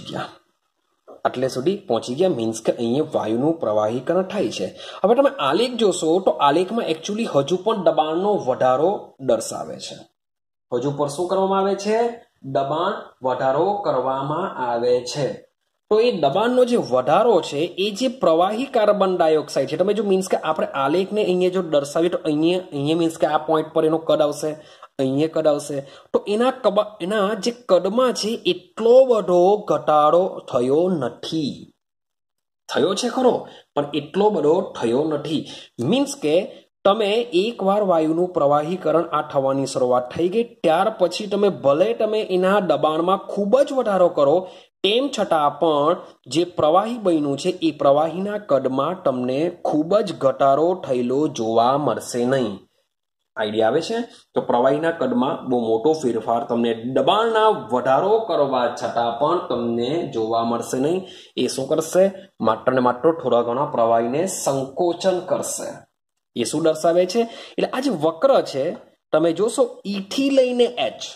ગયા મીન્સ કે અહીંયા વાયુનું પ્રવાહીકરણ થાય છે. હવે તમે આલેખ જોશો તો આલેખમાં એકચ્યુઅલી હજુ પણ દબાણનો વધારો દર્શાવે છે. હજુ પણ શું કરવામાં આવે છે? દબાણ વધારો કરવામાં આવે છે. તો એ દબાણનો જે વધારો છે એ જે પ્રવાહી કાર્બન ડાયોક્સાઇડ છે, તમે જો મીન્સ કે આપણે આલેખને અહીંયા જો દર્શાવીએ તો અહીંયા મીન્સ કે આ પોઈન્ટ પર એનો કદ આવશે, અહીંયા કદ આવશે, તો એના જે કદમાં છે એટલો બધો ઘટાડો થયો નથી. થયો છે ખરો, પણ એટલો બધો થયો નથી. મીન્સ કે તમે એકવાર વાયુનું પ્રવાહીકરણ આ થવાની શરૂઆત થઈ ગઈ, ત્યાર પછી તમે ભલે એના દબાણમાં ખૂબ જ વધારો કરો, તેમ છતાં પણ જે પ્રવાહી બન્યું છે એ પ્રવાહીના કદમાં તમને ખૂબ જ ઘટાડો થયેલો જોવા મળશે નહીં. આઈડિયા આવે છે? તો પ્રવાહીના કદમાં બહુ મોટો ફેરફાર તમને દબાણના વધારો કરવા છતાં પણ તમને જોવા મળશે નહીં. એ શું કરશે? માત્ર ને માત્ર થોડા ઘણા પ્રવાહીને સંકોચન કરશે. એ શું દર્શાવે છે? એટલે આ જે વક્ર છે તમે જોશો ઈથી લઈને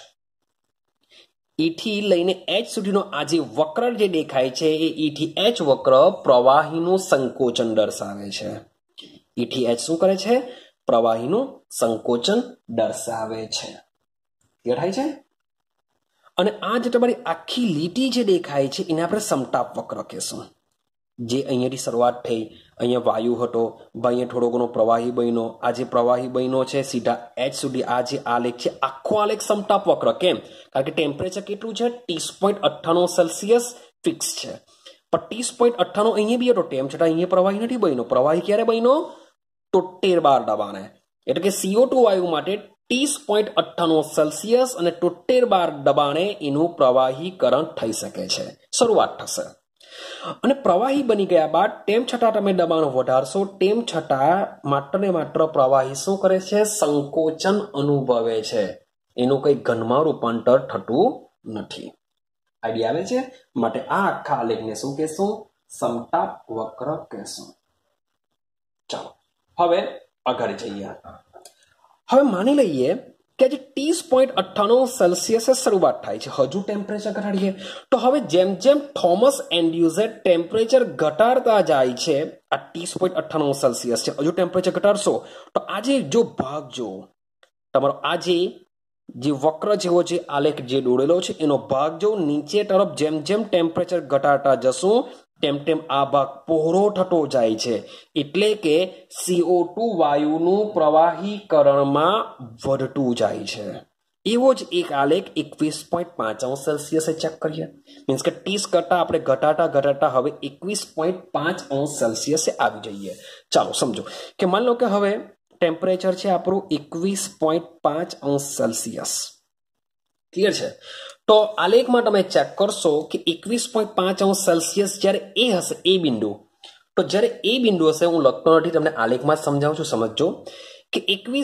એચ સુધીનો આ જે વક્ર જે દેખાય છે એ ઈથી એચ વક્ર પ્રવાહીનું સંકોચન દર્શાવે છે. ઈથી એચ શું કરે છે? પ્રવાહીનું સંકોચન દર્શાવે છે. ક્લિયર થાય છે? અને આ જે તમારી આખી લીટી જે દેખાય છે એને આપણે સમતાપ વક્ર કહેશું. જે અહીંયાથી શરૂઆત થઈ, અહીંયા વાયુ હતો, અહીંયા થોડો ઘણો પ્રવાહી બન્યો, આ જે પ્રવાહી બન્યો છે સીધા એચ સુધી આ જે આલેખ છે આખો આલેખ સમતાપ વક્ર. કેમ? કારણ કે ટેમ્પરેચર કેટલું છે? 30.98°C ફિક્સ છે. પણ 30.98 અહીંયા બી હતો, તેમ છતાં અહીંયા પ્રવાહી નથી બન્યો. પ્રવાહી ક્યારે બન્યો? 73 બાર દબાણે. એટલે કે CO2 વાયુ માટે 30.98°C અને 73 બાર દબાણે એનું પ્રવાહીકરણ થઈ શકે છે, શરૂઆત થશે. અને પ્રવાહી બની ગયા બાદ તેમ છતાં તમે દબાણ વધારશો, તેમ છતાં માત્ર ને માત્ર પ્રવાહી શું કરે છે? સંકોચન અનુભવે છે. એનું કંઈ ઘનમાં રૂપાંતર થતું નથી. આઈડિયા આવે છે? માટે આ આખા આલેખને શું કહેશું? સમતાપ વક્ર કહેશું. ચાલો હવે આગળ જઈએ. હવે માની લઈએ કે જે 30.98 શરૂઆત થાય છે. હજુ ટેમ્પરેચર ઘટાડીએ તો હવે જેમ જેમ થોમસ એન્ડ્યુઝે ટેમ્પરેચર ઘટાડતા જાય છે, આ 30.98 છે, હજુ ટેમ્પરેચર ઘટાડશો તો આજે જો ભાગ જો તમારો આજે જે વક્ર જેવો જે આલેખ જે દોરેલો છે એનો ભાગ જો નીચે તરફ જેમ જેમ ટેમ્પરેચર ઘટાડતા જશું તેમ તેમ આ ભાગ પહોળો થતો જાય છે. એટલે કે CO2 વાયુનું પ્રવાહીકરણમાં વધતું જાય છે. એવો જ એક આલેખ 21.5 ચેક કરીએ. મીન્સ કે 30 કરતા આપણે ઘટાડતા હવે 21.5 આવી જઈએ. ચાલો સમજો કે માની લો કે હવે ટેમ્પરેચર છે આપણું 21.5 ક્લિયર છે. તો આલેખમાં તમે ચેક કરશો કે 21.5 જ્યારે એ હશે એ બિંદુ, તો જ્યારે એ બિંદુ હશે, હું લખતો નથી, તમને આલેખમાં જ સમજાવું છું, સમજજો કે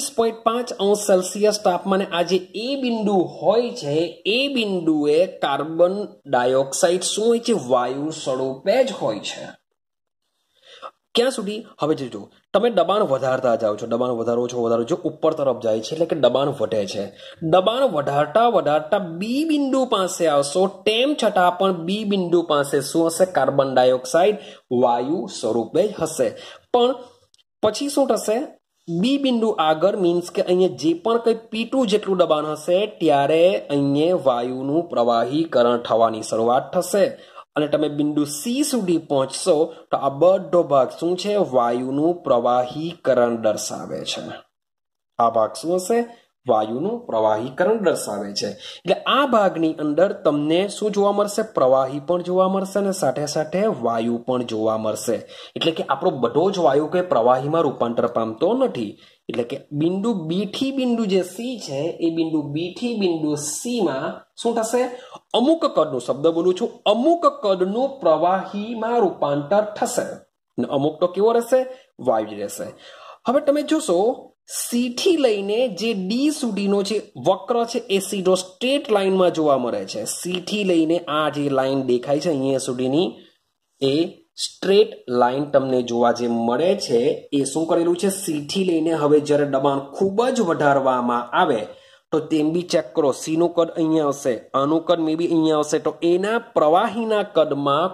21.5 તાપમાને આ જે એ બિંદુ હોય છે એ બિંદુએ કાર્બન ડાયોક્સાઇડ શું હોય છે? વાયુ સ્વરૂપે જ હોય છે. ક્યાં સુધી? હવે જોજો તમે દબાણ વધારતા જાઓ છો, દબાણ વધારો છો, ઉપર તરફ જાય છે એટલે કે દબાણ વધે છે. દબાણ વધારતા બી બિંદુ પાસે આવશો તેમ છતાં પણ બી બિંદુ પાસે શું હશે? કાર્બન ડાયોક્સાઇડ વાયુ સ્વરૂપે જ હશે. પણ પછી શું થશે? બી બિંદુ આગળ મીન્સ કે અહીંયા જે પણ કંઈ P2 જેટલું દબાણ હશે ત્યારે અહીંયા વાયુનું પ્રવાહીકરણ થવાની શરૂઆત થશે અને તમે બિંદુ સી સુધી પહોંચશો તો આ બધો ભાગ શું છે? વાયુનું પ્રવાહીકરણ દર્શાવે છે. આ ભાગ શું હશે? વાયુનું પ્રવાહીકરણ દર્શાવે છે. એટલે આ ભાગની અંદર તમને શું જોવા મળશે? પ્રવાહી પણ જોવા મળશે અને સાથે સાથે વાયુ પણ જોવા મળશે. એટલે કે આપણો બધો જ વાયુ કે પ્રવાહીમાં રૂપાંતર પામતો નથી. એટલે કે બિંદુ બી થી બિંદુ જે સી છે એ બિંદુ બી થી બિંદુ સી માં શું થશે? અમુક કદનું, શબ્દ બોલું છું, અમુક કદનું પ્રવાહીમાં રૂપાંતર થશે. અમુક તો કેવો રહેશે? વાયુ રહેશે. હવે તમે જોશો સી થી લઈને જે ડી સુધીનો જે વક્ર છે એ સીધો સ્ટ્રેટ લાઇનમાં જોવા મળે છે. સી થી લઈને આ જે લાઇન દેખાય છે અહીંયા સુધીની એ સ્ટ્રેટ લાઇન તમને જોવા જે મળે છે એ શું કરેલું છે? સી થી લઈને હવે જ્યારે દબાણ ખૂબ જ વધારવામાં આવે તો તેમ બી ચેક કરો. સી નું કદ અહીંયા હશે, આનું કદ મે બી અહીંયા હશે, તો એના પ્રવાહીના કદમાં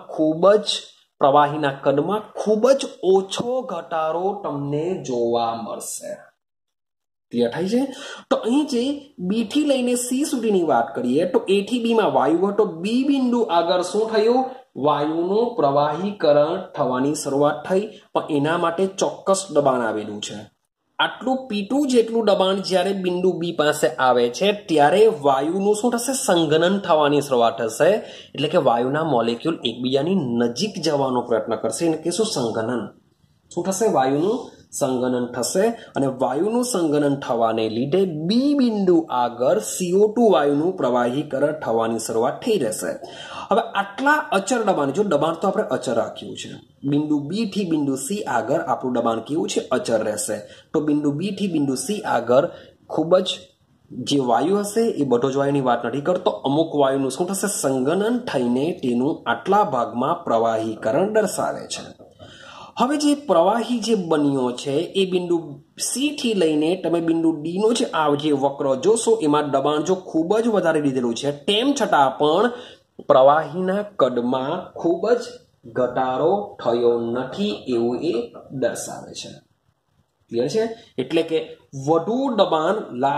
ખૂબ જ ઓછો ઘટાડો તમને જોવા મળશે. ક્લિયર થાય છે? તો અહીં જે બી થી લઈને સી સુધીની વાત કરીએ તો એ થી બી માં વાયુ હતો, બી બિંદુ આગળ શું થયું? વાયુનું પ્રવાહીકરણ થવાની શરૂઆત થઈ, પણ એના માટે ચોક્કસ દબાણ આવેલું છે. આટલું P2 જેટલું દબાણ જ્યારે બિંદુ બી પાસે આવે છે ત્યારે વાયુનું શું થશે? સંઘનન થવાની શરૂઆત થશે. એટલે કે વાયુના મોલેક્યુલ એકબીજાની નજીક જવાનો પ્રયત્ન કરશે એટલે કે શું? સંઘનન. શું થશે? વાયુનું સંઘનન થશે અને વાયુનું સંઘનન થવાને લીધે બી બિંદુ આગળ CO2 વાયુનું પ્રવાહીકરણ થવાની શરૂઆત થઈ રહેશે. હવે આટલા અચળ દબાણ, જો દબાણ તો આપણે અચળ રાખ્યું છે, બિંદુ બી થી બિંદુ સી આગળ આપણું દબાણ કેવું છે? અચળ રહેશે. તો બિંદુ બી થી બિંદુ સી આગળ ખૂબ જ જે વાયુ હશે એ બધો જ વાયુની વાત નથી કરતો, અમુક વાયુનું શું થશે? સંઘનન થઈને તેનું આટલા ભાગમાં પ્રવાહીકરણ દર્શાવે છે. હવે જે પ્રવાહી જે બન્યો છે એ બિંદુ સી થી લઈને તમે બિંદુ ડી નો જે આ જે વક્ર જોશો એમાં દબાણ જો ખૂબ જ વધારે લીધેલું છે તેમ છતાં પણ પ્રવાહીના કદમાં ખૂબ જ ઘટાડો થયો નથી એવું એ દર્શાવે છે. ક્લિયર છે? એટલે કે વધુ દબાણ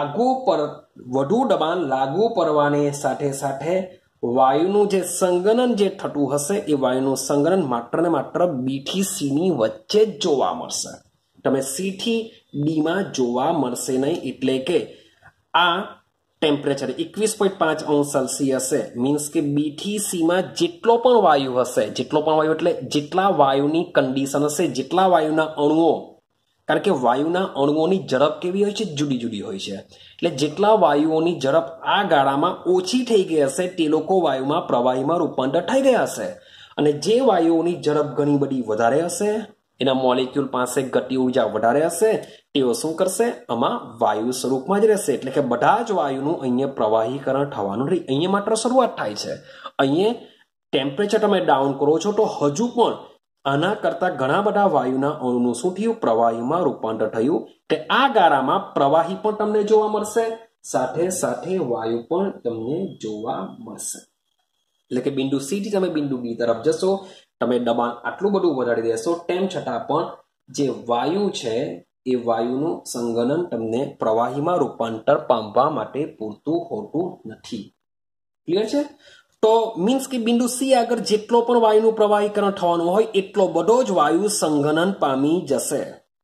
લાગુ પડવાને સાથે સાથે વાયુનું જે સંઘનન જે થતું હશે એ વાયુનું સંઘનન માત્ર ને માત્ર બી થી સી ની વચ્ચે જ જોવા મળશે. તમે સી થી ડી માં જોવા મળશે નહીં. એટલે કે આ ટેમ્પરેચર 21.5 હશે મીન્સ કે બી થી સી માં જેટલો પણ વાયુ હશે, જેટલો પણ વાયુ એટલે જેટલા વાયુની કન્ડિશન હશે, જેટલા વાયુના અણુઓ, કારણ કે વાયુના અણુઓની ઝડપ કેવી હોય છે? જુદી જુદી હોય છે. એટલે જેટલા વાયુઓની ઝડપ આ ગાળામાં ઓછી થઈ ગઈ હશે તે લોકો વાયુમાં પ્રવાહીમાં રૂપાંતર થઈ ગયા હશે અને જે વાયુઓની ઝડપ ઘણી બધી વધારે હશે, એના મોલેક્યુલ પાસે ગતિ ઉર્જા વધારે હશે, તેઓ શું કરશે? આમાં વાયુ સ્વરૂપમાં જ રહેશે. એટલે કે બધા જ વાયુનું અહીંયા પ્રવાહીકરણ થવાનું નથી. અહીંયા માત્ર શરૂઆત થાય છે. અહીંયા ટેમ્પરેચર તમે ડાઉન કરો છો તો હજુ પણ આના કરતા ઘણા બધા વાયુના અણુનું શું થયું? પ્રવાહીમાં રૂપાંતર થયું. કે આ ગારામાં પ્રવાહી પણ તમને જોવા મળશે, સાથે સાથે વાયુ પણ તમને જોવા મળશે. એટલે કે બિંદુ સી થી તમે બિંદુ ડી તરફ જશો, તમે દબાણ આટલું બધું વધારી દેશો, તેમ છતાં પણ જે વાયુ છે એ વાયુનું સંગનન તમને પ્રવાહીમાં રૂપાંતર પામવા માટે પૂરતું હોતું નથી. ક્લિયર છે? તો મીન્સ કે બિંદુ સી આગળ જેટલો પણ વાયુનું પ્રવાહીકરણ થવાનું હોય એટલો બધો જ વાયુ સંગનન પામી જશે.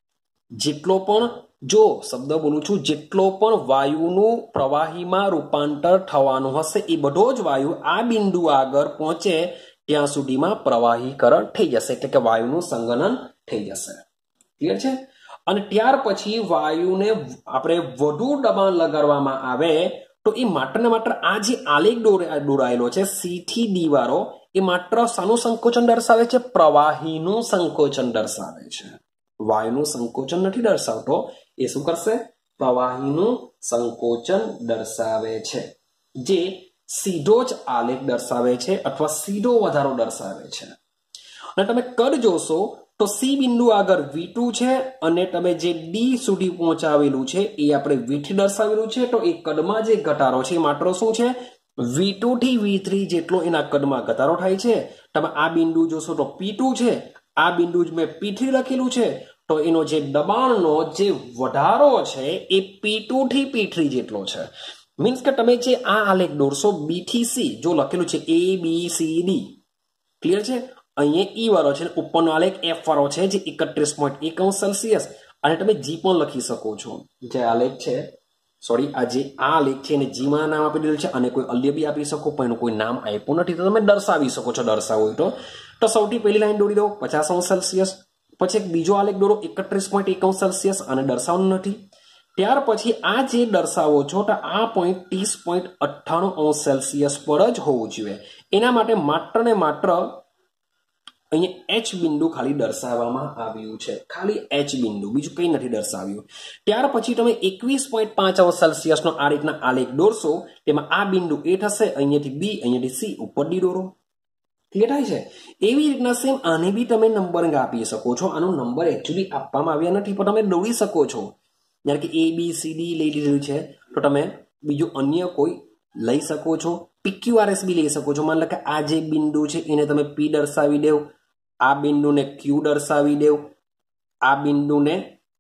જેટલો પણ, જો શબ્દ બોલું છું, જેટલો પણ વાયુનું પ્રવાહીમાં રૂપાંતર થવાનું હશે એ બધો જ વાયુ આ બિંદુ આગળ પહોંચે ત્યાં સુધીમાં પ્રવાહીકરણ થઈ જશે, એટલે કે વાયુનું સંગનન થઈ જશે. ક્લિયર છે? અને ત્યાર પછી વાયુને આપણે વધુ દબાણ લગાડવામાં આવે તો એ માત્ર ને માત્ર આ જે આલેખ દોરાયેલો છે સી થી ડી વાળો, એ માત્ર શાનું સંકોચન દર્શાવે છે? પ્રવાહીનું સંકોચન દર્શાવે છે. વાયુનું સંકોચન નથી દર્શાવતો. એ શું કરશે? પ્રવાહીનું સંકોચન દર્શાવે છે, જે સીધો જ આલેખ દર્શાવે છે અથવા સીધો વધારો દર્શાવે છે. અને તમે કદ જોશો તો સી બિંદુ આગળ V2 છે અને તમે જે ડી સુધી પહોંચાવેલું છે એ આપણે V3 દર્શાવેલું છે. તો એ કદમાં જે ઘટાડો છે એ માત્ર શું છે? V2 થી V3 જેટલો એના કદમાં ઘટાડો થાય છે. તમે આ બિંદુ જોશો તો P2 છે, આ બિંદુ જ મેં P3 લખેલું છે, તો એનો જે દબાણનો જે વધારો છે એ P2 થી P3 જેટલો છે. મીન્સ કે તમે જે આ આલેખ દોરશો B થી C, જો લખેલું છે ABCD, ક્લિયર છે? અહીંયા ઈ વાળો છે, ઉપરનો આલેખ F વાળો છે જે 31.1 સેલ્સિયસ, અને તમે G પણ લખી શકો છો. જે આલેખ છે, સોરી, આ જે આ આલેખ છે એને G માં નામ આપી દીધું છે, અને કોઈ અલ્ય બી આપી શકો, પણ એનું કોઈ નામ આપ્યું નથી, તો તમે દર્શાવી શકો છો દર્શાવવું હોય તો સૌથી પહેલી લાઈન દોરી દો 50 સેલ્સિયસ, પછી એક બીજો આલેખ દોરો 31.1 સેલ્સિયસ, અને દર્શાવવાનું નથી. ત્યાર પછી આ જે દર્શાવો છો તો આ પોઈન્ટ 30.98 સેલ્સિયસ પર જ હોવું જોઈએ. એના માટે માત્ર ને માત્ર અહીંયા H બિંદુ ખાલી દર્શાવવામાં આવ્યું છે, ખાલી H બિંદુ, બીજું કંઈ નથી દર્શાવ્યું. ત્યાર પછી તમે 21.5 સેલ્સિયસનો આ રીતના આલેખ દોરશો, તેમાં આ બિંદુ A થશે, અહીંયાથી B, અહીંયાથી C, ઉપર D દોરો. ક્લિયર થાય છે? એવી રીતના સેમ આને બી તમે નંબરિંગ આપી શકો છો. આનો નંબર એકચ્યુઅલી આપવામાં આવ્યા નથી, પણ તમે દોરી શકો છો. જ્યારે કે ABCD લઈ લીધું છે તો તમે બીજું અન્ય કોઈ લઈ શકો છો. PQRS બી લઈ શકો છો. માન લો કે આ જે બિંદુ છે એને તમે P દર્શાવી દેવ, આ બિંદુને Q દર્શાવી દેવ, આ બિંદુને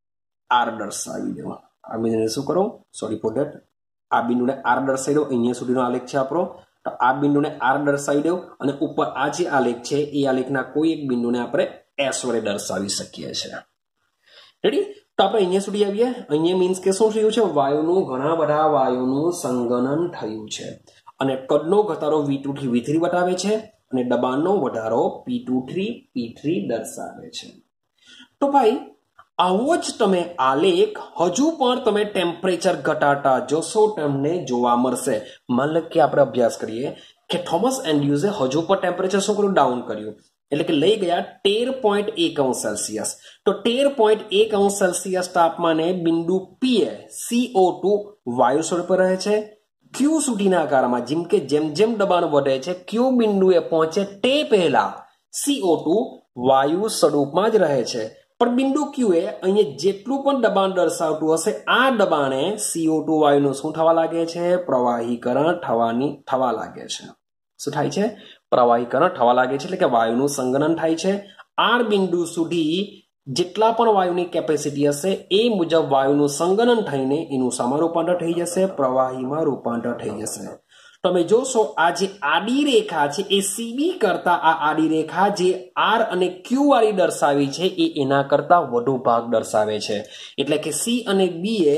R દર્શાવી દેવ. આ બિંદુને શું કરો? સોરી ફોર ધેટ, આ બિંદુને R દર્શાવી દો. અહીંયા સુધીનો આલેખ છે આપણો, તો આ બિંદુને R દર્શાવી દો, અને ઉપર આ જે આલેખ છે એ આલેખના કોઈ એક બિંદુને આપણે S વડે દર્શાવી શકીએ છીએ. રેડી? તો આપણે અહીંયા સુધી આવીએ. અહીંયા મીન્સ કે શું થયું છે? વાયુનું, ઘણા બધા વાયુનું સંગનન થયું છે, અને કદનો ઘટાડો V2 થી V3 બતાવે છે, અને દબાણનો વધારો P2 થી P3 દર્શાવે છે. તો ભાઈ આવો જ તમે આલેખ હજુ પણ તમે ટેમ્પરેચર ઘટાડતા જશો તમને જોવા મળશે. માન લો કે આપણે અભ્યાસ કરીએ કે થોમસ એન્ડ્રુઝે હજુ પણ ટેમ્પરેચર શું કર્યું? ડાઉન કર્યું, એટલે કે લઈ ગયા 13.1 સેલ્સિયસ. તો 13.1 સેલ્સિયસ તાપમાને બિંદુ P એ CO2 વાયુ સ્વરૂપે રહે છે. Q સુધીના આકારમાં, જેમ કે જેમ જેમ દબાણ વધે છે Q બિંદુએ પહોંચે તે પહેલા CO2 વાયુ સ્વરૂપમાં જ રહે છે. પણ બિંદુ Q એ અહીંયા જેટલું પણ દબાણ દર્શાવતું હશે, આ દબાણે CO2 વાયુનું શું થવા લાગે છે? પ્રવાહીકરણ થવા લાગે છે. શું થાય છે? પ્રવાહીકરણ થવા લાગે છે, એટલે કે વાયુનું સંગનન થાય છે. R બિંદુ સુધી જેટલા પણ વાયુની કેપેસિટી હશે એ મુજબ વાયુનું સંગનન થઈને એનું શામાં રૂપાંતર થઈ જશે? પ્રવાહીમાં રૂપાંતર થઈ જશે. તમે જોશો આ જે આડી રેખા છે એ CB કરતા આ આડી રેખા જે R અને Q વાળી દર્શાવી છે એ એના કરતા વધુ ભાગ દર્શાવે છે. એટલે કે C અને B એ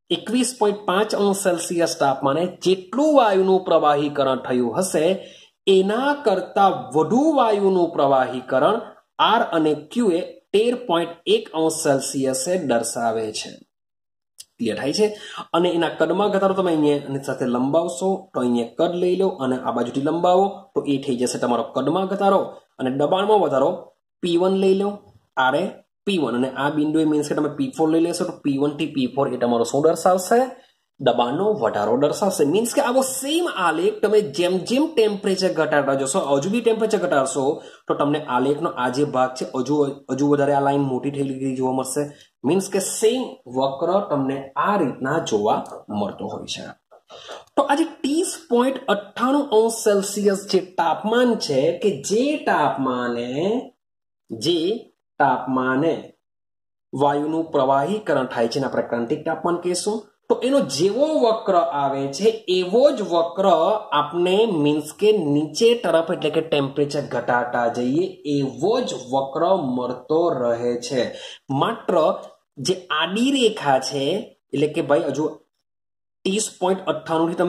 21.5 સેલ્સિયસ તાપમાને જેટલું વાયુનું પ્રવાહીકરણ થયું હશે એના કરતા વધુ વાયુનું પ્રવાહીકરણ R અને Q એ 13.1 સેલ્સિયસે દર્શાવે છે. ક્લિયર થાય છે? અને એના કદમાં ઘટાડો તમે અહીંયા સાથે લંબાવશો તો અહીંયા કદ લઈ લો, અને આ બાજુથી લંબાવો તો એ થઈ જશે તમારો કદમાં ઘટાડો, અને દબાણમાં વધારો P1 લઈ લો, R એ P1, અને આ બિંદુ એ મીન્સ કે તમે P4 લઈ લેશો તો P1 થી P4 એ તમારો શું દર્શાવશે? દબાણનો વધારો દર્શાવશે. મીન્સ કે આવો સેમ આલેખ તમે જેમ જેમ ટેમ્પરેચર ઘટાડતા જશો, હજુ બી ટેમ્પરેચર ઘટાડશો તો તમને આલેખનો આ જે ભાગ છે હજુ વધારે આ લાઈન મોટી થયેલી જોવા મળશે. મીન્સ કે સેમ વક્ર તમને આ રીતના જોવા મળતો હોય છે. તો આજે 30.98°C જે તાપમાન છે કે જે તાપમાને વાયુનું પ્રવાહીકરણ થાય છે, આપણે ક્રાંતિક તાપમાન કહીશું. તો એનો જેવો વક્ર આવે છે એવો જ વક્ર આપણે મીન્સ કે નીચે તરફ એટલે કે ટેમ્પરેચર ઘટાડતા જઈએ એવો જ વક્ર મળતો રહે છે. માત્ર જે આડી રેખા છે એટલે કે ભાઈ હજુ 30.98 થી તમે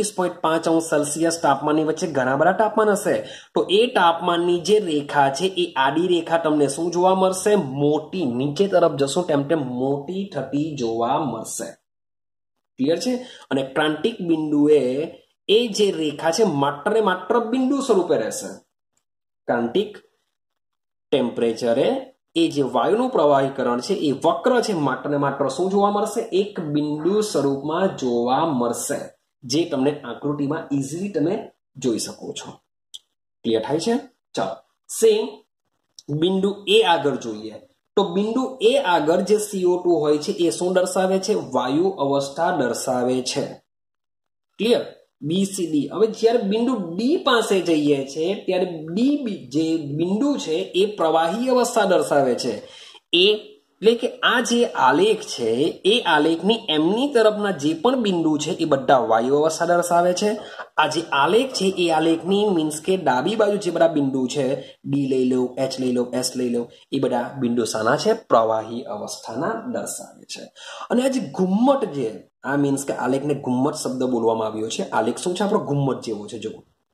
21.5°C તાપમાનની વચ્ચે ઘણા બધા તાપમાન હશે. તો એ તાપમાનની જે રેખા છે એ આડી રેખા તમને શું જોવા મળશે? મોટી, નીચે તરફ જશો તેમ તેમ મોટી થતી જોવા મળશે. ક્લિયર છે? અને ક્રાંતિક બિંદુએ એ જે રેખા છે માત્ર ને માત્ર બિંદુ સ્વરૂપે રહેશે. ક્રાંતિક ટેમ્પરેચરે એ જે વાયુનું પ્રવાહીકરણ છે એ વક્ર છે માત્ર ને માત્ર શું જોવા મળશે? એક બિંદુ સ્વરૂપમાં જોવા મળશે, જે તમને આકૃતિમાં ઇઝીલી તમે જોઈ શકો છો. ક્લિયર થાય છે? ચાલો સેમ બિંદુ એ આગળ જોઈએ. તો બિંદુ એ આગળ જે CO2 હોય છે એ શું દર્શાવે છે? વાયુ અવસ્થા દર્શાવે છે. ક્લિયર? BCD. હવે જ્યારે બિંદુ ડી પાસે જઈએ છે ત્યારે ડી જે બિંદુ છે એ પ્રવાહી અવસ્થા દર્શાવે છે. એટલે કે આ જે આલેખ છે એ આલેખની એમની તરફના જે પણ બિંદુ છે એ બધા વાયુ અવસ્થા દર્શાવે છે. આ જે આલેખ છે એ આલેખની મીન્સ કે ડાબી બાજુ જે બધા બિંદુ છે, ડી લઈ લો, એચ લઈ લો, એસ લઈ લો, એ બધા બિંદુ શાના છે? પ્રવાહી અવસ્થાના દર્શાવે છે. અને આ જે ઘુમ્મટ જે આ મીન્સ કે આલેખને ઘુમ્મટ શબ્દ બોલવામાં આવ્યો છે. આલેખ શું છે? આપણો ઘુમ્મટ જેવો છે. જો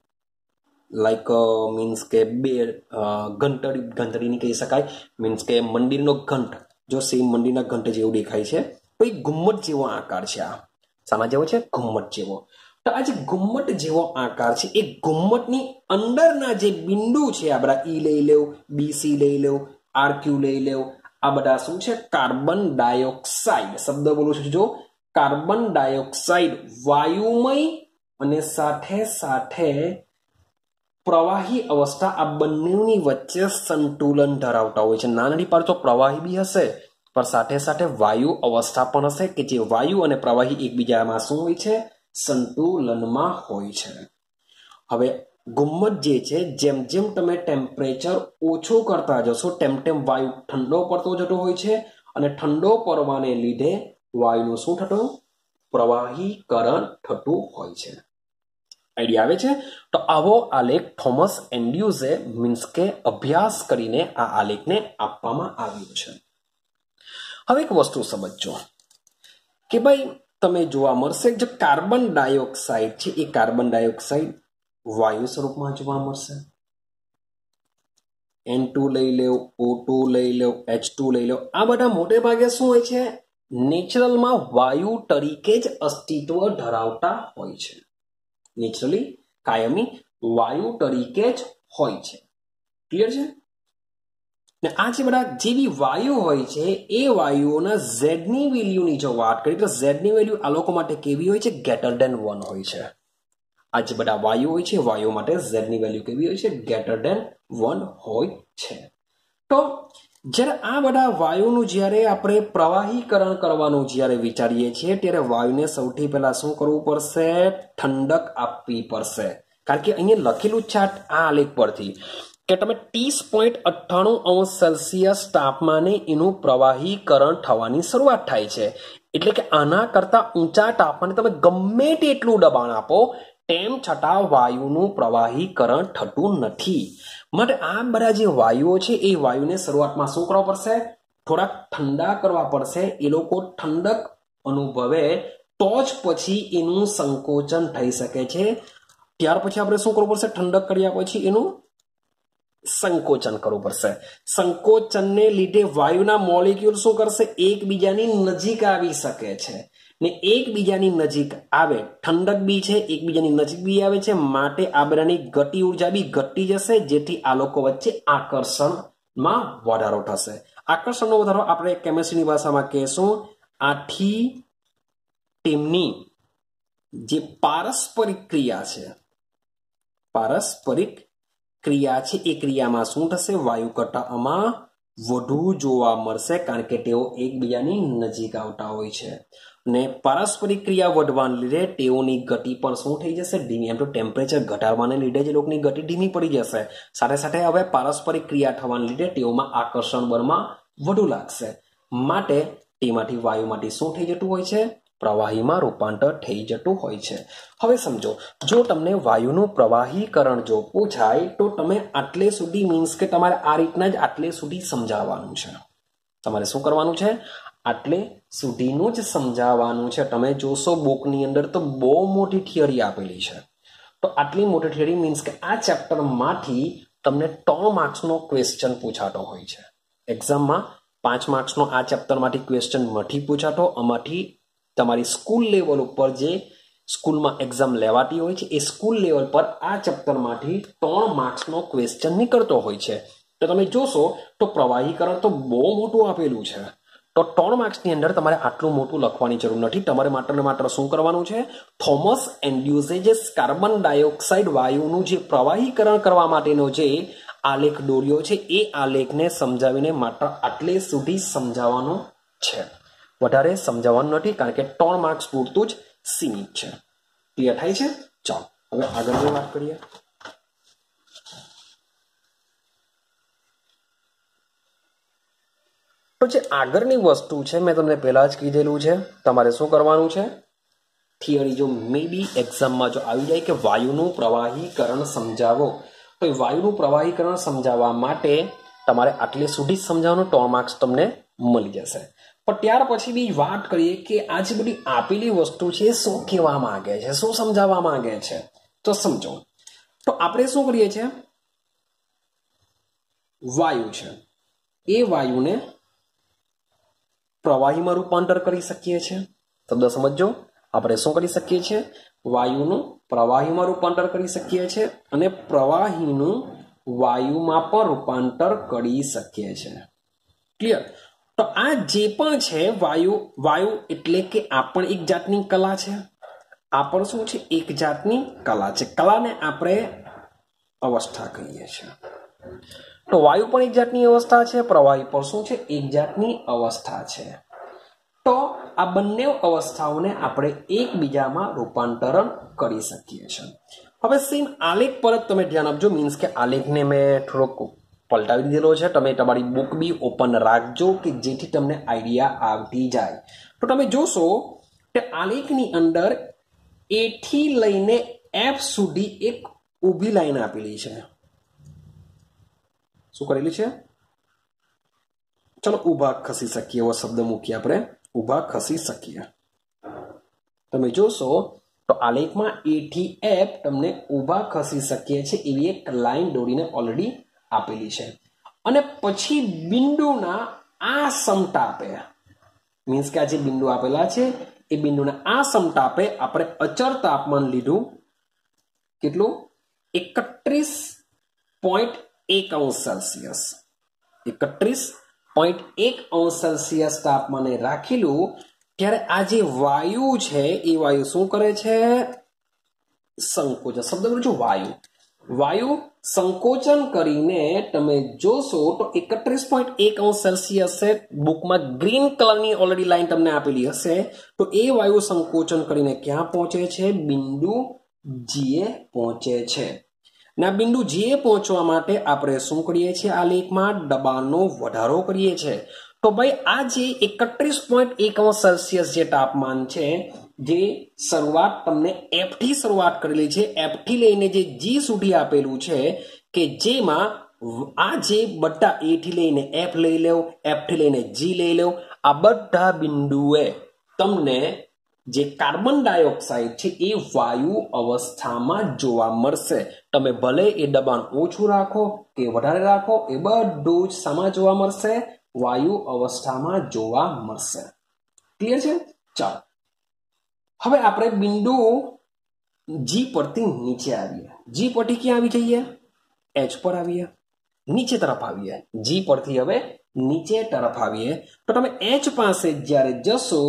લાઈક મીન્સ કે બે ઘંટડીની કહી શકાય. મીન્સ કે મંદિરનો ઘંટ, જો સેમ મંદિરના ઘંટ જેવું દેખાય છે તો એ ઘુમ્મટ જેવો આકાર છે. આ શાના જેવો છે? ઘુમ્મટ જેવો. તો આ જે ઘુમ્મટ જેવો આકાર છે એ ઘુમ્મટની અંદરના જે બિંદુ છે, આ બધા ઈ લઈ લો, બીસી લઈ લો, આરક્યુ લઈ લો, આ બધા શું છે? કાર્બન ડાયોક્સાઇડ શબ્દ બોલું છું. જો કાર્બન ડાયોક્સાઇડ વાયુમય અને સાથે સાથે પ્રવાહી અવસ્થા, આ બંનેની વચ્ચે સંતુલન ધરાવતા હોય છે. નાની પાર તો પ્રવાહી બી હશે પણ સાથે સાથે વાયુ અવસ્થા પણ હશે કે જે વાયુ અને પ્રવાહી એકબીજામાં શું હોય છે? સંતુલનમાં હોય છે. હવે ઘુમ્મટ જે છે જેમ જેમ તમે ટેમ્પરેચર ઓછું કરતા જશો તેમ તેમ વાયુ ઠંડો પડતો જતો હોય છે અને ઠંડો પડવાને લીધે વાયુનું શું થતું? પ્રવાહીકરણ થતું હોય છે. આઈડિયા આવે છે? તો આવો આલેખ થોમસ એન્ડ્યુસે મીન્સ કે અભ્યાસ કરીને આ આલેખને આપવામાં આવ્યો છે. હવે એક વસ્તુ સમજો કે ભાઈ તમે જોવા મળશે જે કાર્બન ડાયોક્સાઇડ છે એ કાર્બન ડાયોક્સાઇડ વાયુ સ્વરૂપમાં જોવા મળશે. N2 લઈ લો, O2 લઈ લો, H2 લઈ લો, આ બધા મોટે ભાગે શું હોય છે? નેચરલમાં વાયુ તરીકે જ અસ્તિત્વ ધરાવતા હોય છે. નેચરલી કાયમી વાયુ તરીકે જ હોય છે. ક્લિયર છે? ને આ જે બધા જે બી વાયુ હોય છે એ વાયુઓના ઝેડની વેલ્યુની જો વાત કરીએ તો ઝેડની વેલ્યુ આ લોકો માટે કેવી હોય છે? ગ્રેટર ધેન 1 હોય છે. આ જે બધા વાયુ હોય છે વાયુ માટે ઝેડની વેલ્યુ કેવી હોય છે? ગ્રેટર ધેન 1 હોય છે. તો જ્યારે આ બધા વાયુનું જ્યારે આપણે પ્રવાહીકરણ કરવાનું જ્યારે વિચારીએ છીએ ત્યારે વાયુને સૌથી પહેલા શું કરવું પડશે? ઠંડક આપવી પડશે. કારણ કે અહીંયા લખેલું છે આ આલેખ પરથી કે તમે 30.98°C તાપમાને એનું પ્રવાહીકરણ થવાની શરૂઆત થાય છે. એટલે કે આના કરતા ઊંચા તાપમાને તમે ગમે તેટલું દબાણ આપો તેમ છતાં વાયુનું પ્રવાહીકરણ થતું નથી. માટે આ બધા જે વાયુઓ છે એ વાયુને શરૂઆતમાં શું કરવા પડશે? થોડાક ઠંડા કરવા પડશે. એ લોકો ઠંડક અનુભવે તો જ પછી એનું સંકોચન થઈ શકે છે. ત્યાર પછી આપણે શું કરવું પડશે? ઠંડક કર્યા પછી એનું સંકોચન કરવું પડશે. સંકોચનને લીધે વાયુના મોલેક્યુલ શું કરશે? એકબીજાની નજીક આવી શકે છે ને એકબીજાની નજીક આવે, ઠંડક બી છે એકબીજાની નજીક બી આવે છે, માટે આ બધાની ગતિ ઉર્જા બી ઘટી જશે, જેથી આ લોકો વચ્ચે આકર્ષણમાં વધારો થશે. આકર્ષણનો વધારો આપણે કેમિસ્ટ્રીની ભાષામાં કહેશું આથી તેમની જે પારસ્પરિક ક્રિયા છે, પારસ્પરિક ક્રિયા છે એ ક્રિયામાં શું થશે? વાયુ કરતા આમાં વધુ જોવા મળશે, કારણ કે તેઓ એકબીજાની નજીક આવતા હોય છે ને પારસ્પરિક ક્રિયા વધવાને લીધે તેઓની ગતિ પણ શું થઈ જશે? ધીમી. એમ તો ટેમ્પરેચર ઘટાડવાને લીધે જ લોકોની ગતિ ધીમી પડી જશે. સાથે સાથે હવે પારસ્પરિક ક્રિયા થવાને લીધે તેઓમાં આકર્ષણ બળમાં વધુ લાગશે, માટે તેમાંથી વાયુમાંથી શું થઈ જતું હોય છે? પ્રવાહીમાં રૂપાંતર થઈ જતું હોય છે. હવે સમજો, જો તમને વાયુનું પ્રવાહીકરણ જો પૂછાય તો તમે આટલે સુધી મીન્સ કે તમારે આ રીતના જ આટલે સુધી સમજાવવાનું છે. તમારે શું કરવાનું છે? આટલે સુધીનું જ સમજાવવાનું છે. તમે જોશો બુકની અંદર તો બહુ મોટી થિયરી આપેલી છે. તો આટલી મોટી થિયરી મીન્સ કે આ ચેપ્ટરમાંથી તમને 3 માર્ક્સનો ક્વેશ્ચન પૂછાતો હોય છે. એક્ઝામમાં 5 માર્ક્સનો આ ચેપ્ટરમાંથી ક્વેશ્ચન નથી પૂછાતો. આમાંથી તમારી સ્કૂલ લેવલ ઉપર જે સ્કૂલમાં એક્ઝામ લેવાતી હોય છે એ સ્કૂલ લેવલ પર આ ચેપ્ટરમાંથી 3 માર્ક્સનો ક્વેશ્ચન નીકળતો હોય છે. તો તમે જોશો તો પ્રવાહીકરણ તો બહુ મોટું આપેલું છે. તો 3 માર્ક્સની અંદર તમારે આટલું મોટું લખવાની જરૂર નથી. તમારે માત્ર ને માત્ર શું કરવાનું છે? થોમસ એન્ડ્રુસે જે કાર્બન ડાયોક્સાઇડ વાયુનું જે પ્રવાહીકરણ કરવા માટેનો જે આલેખ દોર્યો છે એ આલેખને સમજાવીને માત્ર આટલે સુધી સમજાવવાનો છે. વધારે સમજાવવાનું નથી, કારણ કે 3 માર્ક્સ પૂરતું જ સીમિત છે. ક્લિયર થાય છે? ચાલો હવે આગળની વાત કરીએ. તો જે આગળની વસ્તુ છે મેં તમને પહેલા જ કીધેલું છે, તમારે શું કરવાનું છે? થિયરી જો મે બી એક્ઝામમાં જો આવી જાય કે વાયુનું પ્રવાહીકરણ સમજાવો, તો એ વાયુનું પ્રવાહીકરણ સમજાવવા માટે તમારે આટલે સુધી જ સમજાવવાનું, 3 માર્ક્સ તમને મળી જશે. પણ ત્યાર પછી બી વાત કરીએ કે આ જે બધી આપેલી વસ્તુ છે શું કહેવા માંગે છે, શું સમજાવવા માંગે છે. તો સમજો, તો આપણે શું કરીએ છીએ? વાયુ છે એ વાયુને પ્રવાહીમાં રૂપાંતર કરી શકીએ છીએ. શબ્દ સમજો, આપણે શું કરી શકીએ છીએ? વાયુનું પ્રવાહીમાં રૂપાંતર કરી શકીએ છીએ અને પ્રવાહીનું વાયુમાં પણ રૂપાંતર કરી શકીએ છીએ. ક્લિયર? તો આ જે પણ છે વાયુ એટલે કે આ પણ એક જાતની કલા છે. આ પણ શું છે? એક જાતની કલા છે. કલાને આપણે અવસ્થા કહીએ છીએ. તો વાયુ પણ એક જાતની અવસ્થા છે, પ્રવાહી પણ શું છે? એક જાતની અવસ્થા છે. તો આ બંને અવસ્થાઓને આપણે એકબીજામાં રૂપાંતરણ કરી શકીએ છીએ. હવે સેમ આલેખ પર જ તમે ધ્યાન આપજો. મીન્સ કે આલેખને મેં થોડોક પલટાવી દીધેલો છે. તમે તમારી બુક બી ઓપન રાખજો કે જેથી તમને આઈડિયા આવતી જાય. તો તમે જોશો કે આલેખની અંદર A થી લઈને F સુધી એક ઊભી લાઈન આપેલી છે. શું કરેલી છે? ચલો ઊભા ખસી શકીએ એવો શબ્દ મૂકીએ આપણે. ઊભા ખસી શકીએ. તમે જોશો તો આલેખમાં A થી F તમને ઊભા ખસી શકીએ છે એવી એક લાઈન દોરીને ઓલરેડી આપેલી છે. અને પછી બિંદુના આ સમતાપે, મીન્સ કે આ જે બિંદુ આપેલા છે એ બિંદુના આ સમતાપે આપણે અચળ તાપમાન લીધું. કેટલું? 31.1°C. 31.1°C તાપમાને રાખેલું. ત્યારે આ જે વાયુ છે એ વાયુ શું કરે છે? સંકોચન. શબ્દ બોલું છું, વાયુ સંકોચન કરીને તમે જોશો તો 31.1°C બુકમાં ગ્રીન કલરની ઓલરેડી લાઈન તમને આપેલી હશે. તો એ વાયુ સંકોચન કરીને ક્યાં પહોંચે છે? બિંદુ જીએ પહોંચે છે. ના બિંદુ જીએ પહોંચવા માટે આપણે શું કરીએ છીએ? આ લેખમાં દબાણનો વધારો કરીએ છીએ. તો ભાઈ આ જે 31.1°C જે તાપમાન છે, જે શરૂઆત તમને F થી શરૂઆત કરેલી છે, F થી લઈને જે G સુધી આપેલું છે, કે જેમાં આ જે બધા A થી લઈને F લઈ લેવ, F થી લઈને G લઈ લેવ, આ બધા બિંદુએ તમને જે કાર્બન ડાયોક્સાઇડ છે એ વાયુ અવસ્થામાં જોવા મળશે. તમે ભલે એ દબાણ ઓછું રાખો કે વધારે રાખો, એ બધું જ શામાં જોવા મળશે? વાયુ અવસ્થામાં જોવા મળશે. ક્લિયર છે? ચાલો હવે આપણે બિંદુ G પરથી નીચે આવીએ. G પરથી ક્યાં આવી જઈએ? H પર આવીએ, નીચે તરફ આવીએ. G પરથી હવે નીચે તરફ આવીએ. તો તમે H પાસે જ્યારે જશો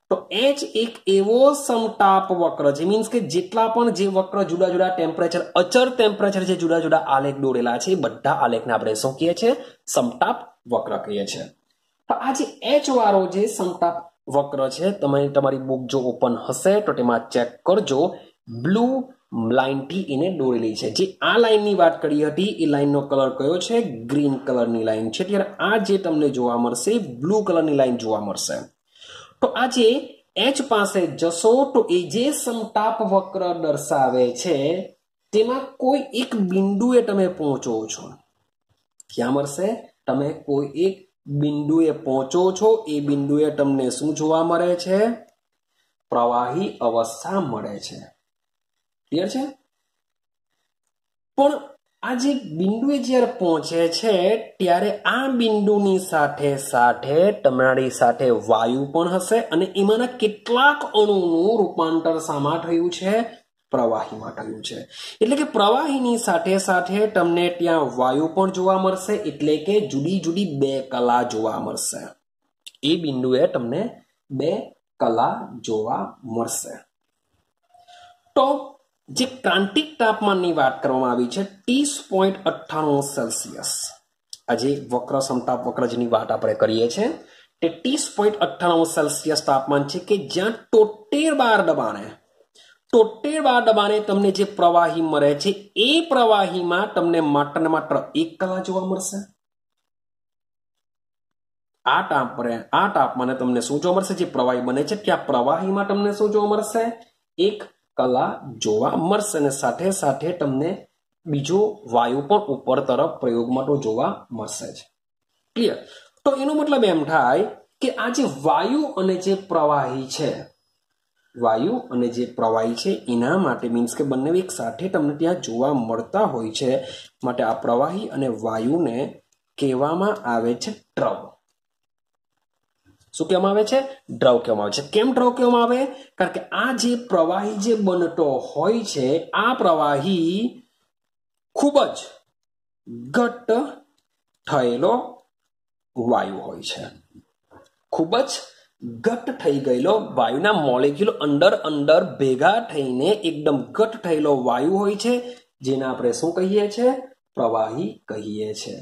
તો એચ એક એવો સમતાપ વક્ર છે, મીન્સ કે જેટલા પણ જે વક્ર જુદા જુદા ટેમ્પરેચર, અચળ ટેમ્પરેચર જે જુદા જુદા આલેખ દોરેલા છે એ બધા આલેખને આપણે શું કહીએ છીએ? સમતાપ વક્ર કહીએ છીએ. તો આ જે એચ વાળો જે સમતાપ વક્ર છે, તમારી બુક જો ઓપન હશે તો તેમાં ચેક કરજો, બ્લુ લાઇનથી એને દોરેલી છે. જે આ લાઇનની વાત કરી હતી એ લાઇનનો કલર કયો છે? ગ્રીન કલરની લાઇન છે. ત્યારે આ જે તમને જોવા મળશે બ્લુ કલરની લાઇન જોવા મળશે. તો આજે એચ પાસે જશો તો એ જે સમતાપ વક્ર દર્શાવે છે તેમાં કોઈ એક બિંદુએ તમે પહોંચો છો. ક્યાં મળશે? તમે કોઈ એક બિંદુએ પહોંચો છો, એ બિંદુએ તમને શું જોવા મળે છે? પ્રવાહી અવસ્થા મળે છે. ક્લિયર છે? પણ આ જે બિંદુએ જ્યારે પહોંચે છે ત્યારે આ બિંદુની સાથે સાથે તમારી સાથે વાયુ પણ હશે અને એમાંના કેટલાક અણુનું રૂપાંતર શામાં થયું છે? પ્રવાહીમાં થયું છે. એટલે કે પ્રવાહીની સાથે સાથે તમને ત્યાં વાયુ પણ જોવા મળશે, એટલે કે જુદી જુદી બે કલા જોવા મળશે. એ બિંદુએ તમને બે કલા જોવા મળશે. તો જે ક્રાંતિક તાપમાનની વાત કરવામાં આવી છે 30.98 સેલ્સિયસ, આજે વક્ર સમતાપ વક્ર જેની વાત આપણે કરીએ છીએ તે 30.98 સેલ્સિયસ તાપમાન છે કે જ્યાં 73 બાર દબાણે તમને જે પ્રવાહી મળે છે એ પ્રવાહીમાં તમને માત્ર ને માત્ર એક કલા જોવા મળશે. આ તાપમાને તમને શું જોવા મળશે? જે પ્રવાહી બને છે ત્યાં પ્રવાહીમાં તમને શું જોવા મળશે? એક કલા જોવા મળશે અને સાથે સાથે તમને બીજો વાયુ પણ ઉપર તરફ પ્રયોગમાં તો જોવા મળશે જ. ક્લિયર? તો એનો મતલબ એમ થાય કે આ જે વાયુ અને જે પ્રવાહી છે, વાયુ અને જે પ્રવાહી છે એના માટે મીન્સ કે બંને એક સાથે તમને ત્યાં જોવા મળતા હોય છે, માટે આ પ્રવાહી અને વાયુને કહેવામાં આવે છે દ્રવ. શું કહેવામાં આવે છે? દ્રવ કહેવામાં આવે છે. કેમ દ્રવ કહેવામાં આવે? કારણ કે આ જે પ્રવાહી જે બનતો હોય છે આ પ્રવાહી ખૂબ જ ઘટ્ટ થયેલો વાયુ હોય છે. ખૂબ જ ઘટ્ટ થઈ ગયેલો વાયુના મોલેક્યુલ અંદર ભેગા થઈને એકદમ ઘટ્ટ થયેલો વાયુ હોય છે, જેને આપણે શું કહીએ છીએ? પ્રવાહી કહીએ છીએ.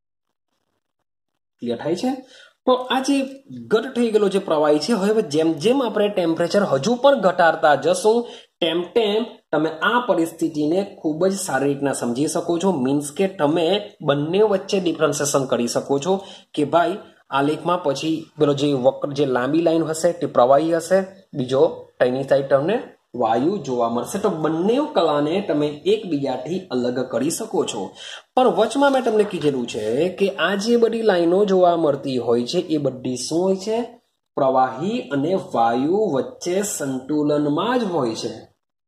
ક્લિયર થાય છે? તો આ જે ઘટ થઈ ગયેલો જે પ્રવાહી છે, હવે જેમ જેમ આપણે ટેમ્પરેચર હજુ પણ ઘટાડતા જશું તેમ તેમ તમે આ પરિસ્થિતિને ખૂબ જ સારી રીતના સમજી શકો છો. મીન્સ કે તમે બંને વચ્ચે ડિફરન્સિએશન કરી શકો છો કે ભાઈ આલેખમાં પછી પેલો જે વક્ર જે લાંબી લાઈન હશે તે પ્રવાહી હશે, બીજો તેની સાઈડ તમને વાયુ જોવા મળશે. તો બંને કલાને તમે એકબીજાથી અલગ કરી શકો છો. પણ વચમાં મેં તમને કીધેલું છે કે આ જે બધી લાઈનો જોવા મળતી હોય છે એ બધી શું હોય છે? પ્રવાહી અને વાયુ વચ્ચે સંતુલનમાં જ હોય છે.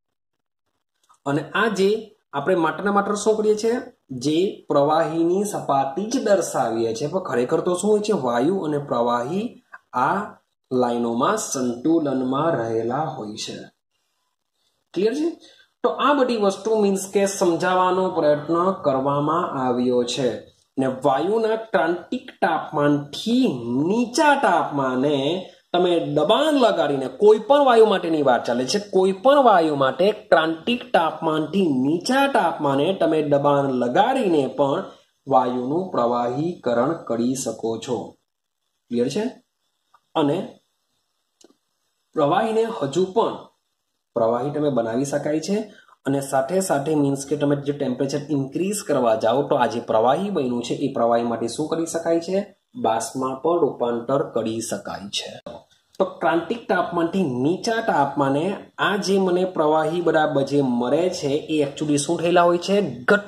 અને આ જે આપણે માત્ર શું કરીએ છીએ? જે પ્રવાહીની સપાટી જ દર્શાવીએ છીએ, પણ ખરેખર તો શું હોય છે? વાયુ અને પ્રવાહી આ લાઈનોમાં સંતુલનમાં રહેલા હોય છે. ક્લિયર છે? તો આ બધી વસ્તુ મીન્સ કે સમજાવવાનો પ્રયત્ન કરવામાં આવ્યો છે. ને વાયુના ક્રાંતિક તાપમાનથી નીચા તાપમાને તમે દબાણ લગાડીને, કોઈ પણ વાયુ માટેની વાત ચાલે છે, કોઈ પણ વાયુ માટે ક્રાંતિક તાપમાનથી નીચા તાપમાને તમે દબાણ લગાડીને પણ વાયુનું પ્રવાહીકરણ કરી શકો છો. ક્લિયર છે? અને પ્રવાહીને હજુ પણ પ્રવાહી તમે બનાવી શકાય છે અને સાથે સાથે મીન્સ કે તમે જે ટેમ્પરેચર ઇન્ક્રીઝ કરવા જાઓ તો આ જે પ્રવાહી બન્યું છે એ પ્રવાહી માટે શું કરી શકાય છે? બાષ્પમાં પણ રૂપાંતર કરી શકાય છે. તો ક્રાંતિક તાપમાનથી નીચા તાપમાને આ જે મને પ્રવાહી બરાબર જે મળે છે એ એકચ્યુઅલી શું થયેલા હોય છે?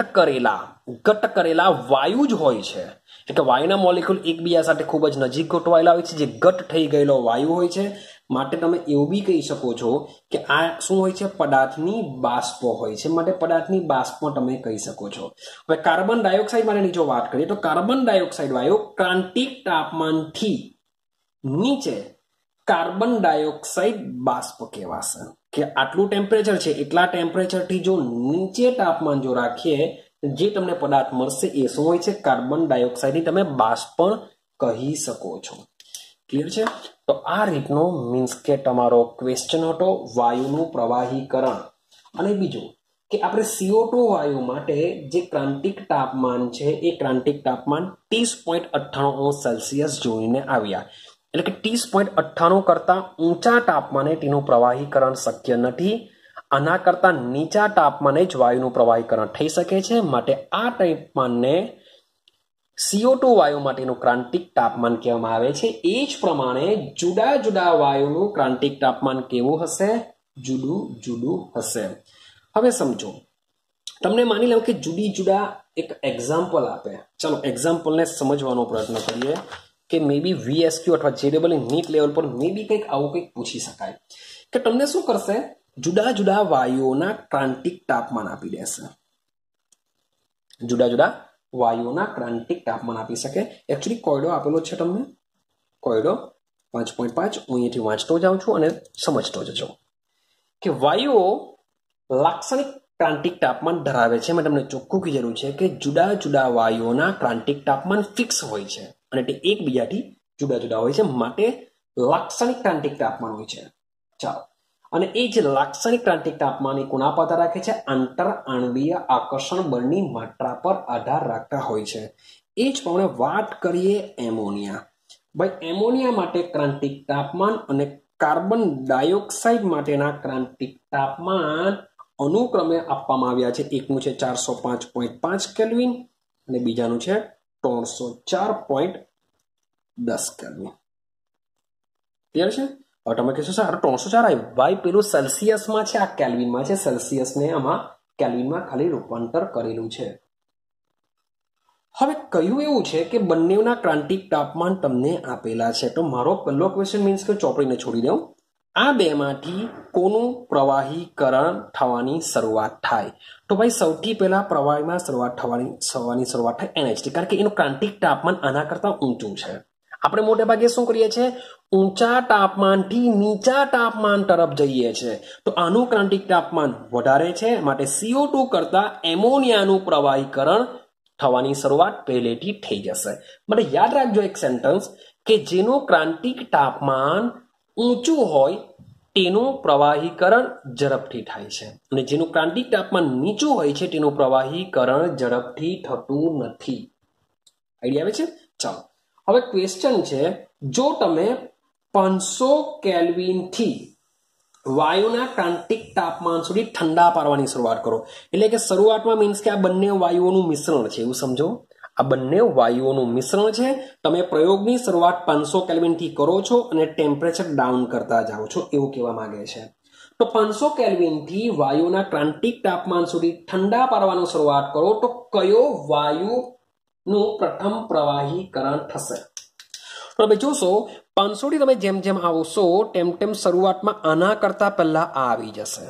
ઘટ્ટ કરેલા વાયુ જ હોય છે. એટલે કે વાયુના મોલેક્યુલ એકબીજા સાથે ખૂબ જ નજીક ગોઠવાયેલા હોય છે, જે ઘટ્ટ થઈ ગયેલો વાયુ હોય છે. માટે તમે એવું બી કહી શકો છો કે આ શું હોય છે? પદાર્થની બાષ્પ હોય છે. માટે પદાર્થની બાષ્પ તમે કહી શકો છો. હવે કાર્બન ડાયોક્સાઇડ માટેની જો વાત કરીએ તો કાર્બન ડાયોક્સાઇડ વાયુ ક્રાંતિક તાપમાનથી નીચે કાર્બન ડાયોક્સાઇડ બાષ્પ કહેવાશે. કે આટલું ટેમ્પરેચર છે, એટલા ટેમ્પરેચરથી જો નીચે તાપમાન જો રાખીએ જે તમને પદાર્થ મળશે એ શું હોય છે? કાર્બન ડાયોક્સાઇડની તમે બાષ્પ પણ કહી શકો છો. ક્લિયર છે? તો આ રીતનો મીન્સ કે તમારો ક્વેશ્ચન હતો વાયુનું પ્રવાહીકરણ. અને બીજું કે આપણે CO2 વાયુ માટે જે ક્રાંતિક તાપમાન છે એ ક્રાંતિક તાપમાન 30.98°C જોઈને આવ્યા. એટલે કે 30.98 કરતા ઊંચા તાપમાને તેનું પ્રવાહીકરણ શક્ય નથી. આના કરતા નીચા તાપમાને જ વાયુનું પ્રવાહીકરણ થઈ શકે છે. માટે આ તાપમાનને CO2 વાયુ માટેનું ક્રાંતિક તાપમાન કહેવામાં આવે છે. એ જ પ્રમાણે જુદા જુદા વાયુનું ક્રાંતિક તાપમાન કેવું હશે? જુદું જુદું હશે. હવે સમજો, તમને માની લો કે જુદી જુદા એક એક્ઝામ્પલ આપે. ચાલો એક્ઝામ્પલને સમજવાનો પ્રયત્ન કરીએ કે મે બી VSQ અથવા JEE નીટ લેવલ પર મે બી કંઈક આવું કંઈક પૂછી શકાય કે તમને શું કરશે? જુદા જુદા વાયુઓના ક્રાંતિક તાપમાન આપી દેશે. જુદા જુદા વાયુઓના ક્રાંતિક તાપમાન આપી શકે. એકચ્યુઅલી કોયડો આપેલો છે તમને, કોયડો 5.5. હું અહીંયાથી વાંચતો જાઉં છું અને સમજતો જજો કે વાયુઓ લાક્ષણિક ક્રાંતિક તાપમાન ધરાવે છે. મેં તમને ચોખ્ખું કીધેલું છે કે જુદા જુદા વાયુઓના ક્રાંતિક તાપમાન ફિક્સ હોય છે અને તે એકબીજાથી જુદા જુદા હોય છે, માટે લાક્ષણિક ક્રાંતિક તાપમાન હોય છે. ચાલો, અને એ જે લાક્ષણિક ક્રાંતિક તાપમાન એ કોના પર આધાર રાખે છે? આંતર આણ્વીય આકર્ષણ બળની માત્રા પર આધાર રાખતા હોય છે. એ જ પ્રમાણે વાત કરીએ એમોનિયા. ભાઈ એમોનિયા માટે ક્રાંતિક તાપમાન અને કાર્બન ડાયોક્સાઇડ માટેના ક્રાંતિક તાપમાન અનુક્રમે આપવામાં આવ્યા છે. એકનું છે 405.5 કેલ્વિન અને બીજાનું છે 304.10 કેલ્વિન. ક્લિયર છે? હવે તમે કહેશો સર 304 આવ્યું ભાઈ, પેલું સેલ્સિયસમાં છે, આ કેલ્વિનમાં છે. સેલ્સિયસને આમાં કેલ્વિનમાં ખાલી રૂપાંતર કરેલું છે. હવે કયું એવું છે કે બંનેના ક્રાંતિક તાપમાન તમને આપેલા છે. તો મારો પહેલો ક્વેશ્ચન મીન્સ કે ચોપડીને છોડી દઉં. આ બેમાંથી કોનું પ્રવાહીકરણ થવાની શરૂઆત થાય? તો ભાઈ સૌથી પહેલા પ્રવાહીમાં થવાની શરૂઆત થાય NH થી, કારણ કે એનું ક્રાંતિક તાપમાન આના કરતા ઊંચું છે. આપણે મોટે ભાગે શું કરીએ છીએ? ઊંચા તાપમાનથી નીચા તાપમાન તરફ જઈએ છીએ. તો આનું ક્રાંતિક તાપમાન વધારે છે, માટે CO2 કરતા એમોનિયાનું પ્રવાહીકરણ થવાની શરૂઆત પહેલેથી થઈ જશે. માટે યાદ રાખજો એક સેન્ટેન્સ કે જેનું ક્રાંતિક તાપમાન ઊંચું હોય તેનું પ્રવાહીકરણ ઝડપથી થાય છે અને જેનું ક્રાંતિક તાપમાન નીચું હોય છે તેનું પ્રવાહીકરણ ઝડપથી થતું નથી. આઈડિયા આવે છે? ચાલો, હવે ક્વેશ્ચન છે, જો તમે 500 કેલ્વિનથી વાયુના ક્રાંતિક તાપમાન સુધી ઠંડા પાડવાની શરૂઆત કરો, એટલે કે શરૂઆતમાં મીન્સ કે આ બંને વાયુઓનું મિશ્રણ છે, એવું સમજો. આ બંને વાયુઓનું મિશ્રણ છે. તમે પ્રયોગની શરૂઆત 500 કેલ્વિનથી કરો છો અને ટેમ્પરેચર ડાઉન કરતા જાઓ છો, એવું કહેવા માંગે છે. તો 500 કેલ્વિનથી વાયુના ક્રાંતિક તાપમાન સુધી ઠંડા પાડવાનું શરૂઆત કરો તો કયો વાયુનું પ્રથમ પ્રવાહીકરણ થશે? તો તમે જોશો 500 થી તમે જેમ જેમ આવશો તેમ તેમ શરૂઆતમાં આના કરતા પહેલા આ આવી જશે.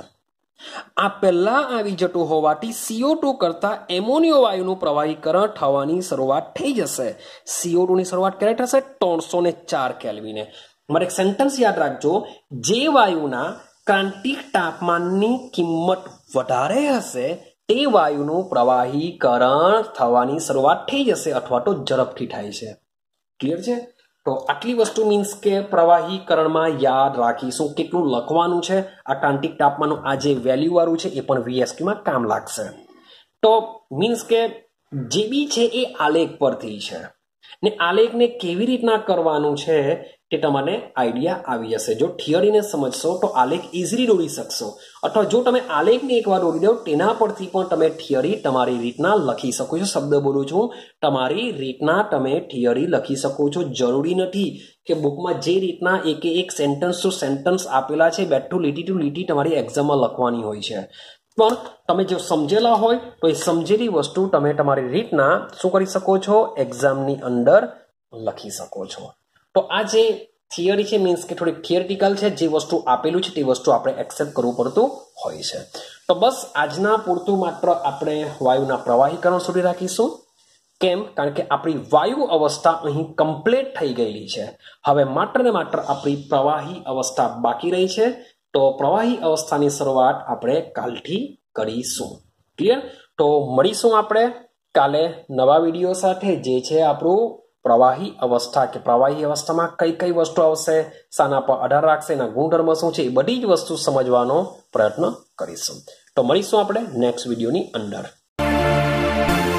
આ પહેલા આવી જતું હોવાથી CO2 કરતા એમોનિયો વાયુનું પ્રવાહીકરણ થવાની શરૂઆત થઈ જશે. CO2 ની શરૂઆત ક્યારે થશે? 304 કેલ્વિને. મારે એક સેન્ટેન્સ યાદ રાખજો, જે વાયુના ક્રાંતિક તાપમાનની કિંમત વધારે હશે તે વાયુનું પ્રવાહીકરણ થવાની શરૂઆત થઈ જશે અથવા તો ઝડપથી થાય છે. ક્લિયર છે? તો આટલી વસ્તુ મીન્સ કે પ્રવાહીકરણમાં યાદ રાખીશું. કેટલું લખવાનું છે, આ ક્રાંતિક તાપમાનનું આ જે વેલ્યુ વાળું છે એ પણ VSQમાં કામ લાગશે. તો મીન્સ કે જે બી છે એ આલેખ પરથી છે ને આલેખને કેવી રીતના કરવાનું છે તે તમને આઈડિયા આવી જશે. જો થિયરીને સમજશો તો આલેખ ઇઝીલી દોરી શકશો, અથવા જો તમે આલેખને એકવાર દોરી દો તેના પરથી પણ તમે થિયરી તમારી રીતના લખી શકો છો. શબ્દ બોલું છું, તમારી રીતના તમે થિયરી લખી શકો છો. જરૂરી નથી કે બુકમાં જે રીતના એક સેન્ટન્સ ટુ સેન્ટન્સ આપેલા છે બેઠું લીટી ટુ લીટી તમારી એક્ઝામમાં લખવાની હોય છે. પણ તમે જો સમજેલા હોય તો એ સમજેલી વસ્તુ તમે તમારી રીતના શું કરી શકો છો? એક્ઝામની અંદર લખી શકો છો. તો આ જે થિયરી છે મીન્સ કે થોડીક થિયરિટિકલ છે, જે વસ્તુ આપેલું છે તે વસ્તુ આપણે એક્સેપ્ટ કરવું પડતું હોય છે. તો બસ આજના પૂરતું માત્ર આપણે વાયુના પ્રવાહીકરણ સુધી રાખીશું. કેમ? કારણ કે આપણી વાયુ અવસ્થા અહીં કમ્પ્લીટ થઈ ગયેલી છે. હવે માત્ર ને માત્ર આપણી પ્રવાહી અવસ્થા બાકી રહી છે. તો પ્રવાહી અવસ્થાની શરૂઆત આપણે કાલથી કરીશું. ક્લિયર? તો મળીશું આપણે કાલે નવા વિડીયો સાથે, જે છે આપણું પ્રવાહી અવસ્થા કે પ્રવાહી અવસ્થામાં કઈ કઈ વસ્તુ આવશે, શાના પર આધાર રાખશે, એના ગુણધર્મ શું છે, એ બધી જ વસ્તુ સમજવાનો પ્રયત્ન કરીશું. તો મળીશું આપણે નેક્સ્ટ વિડીયોની અંદર.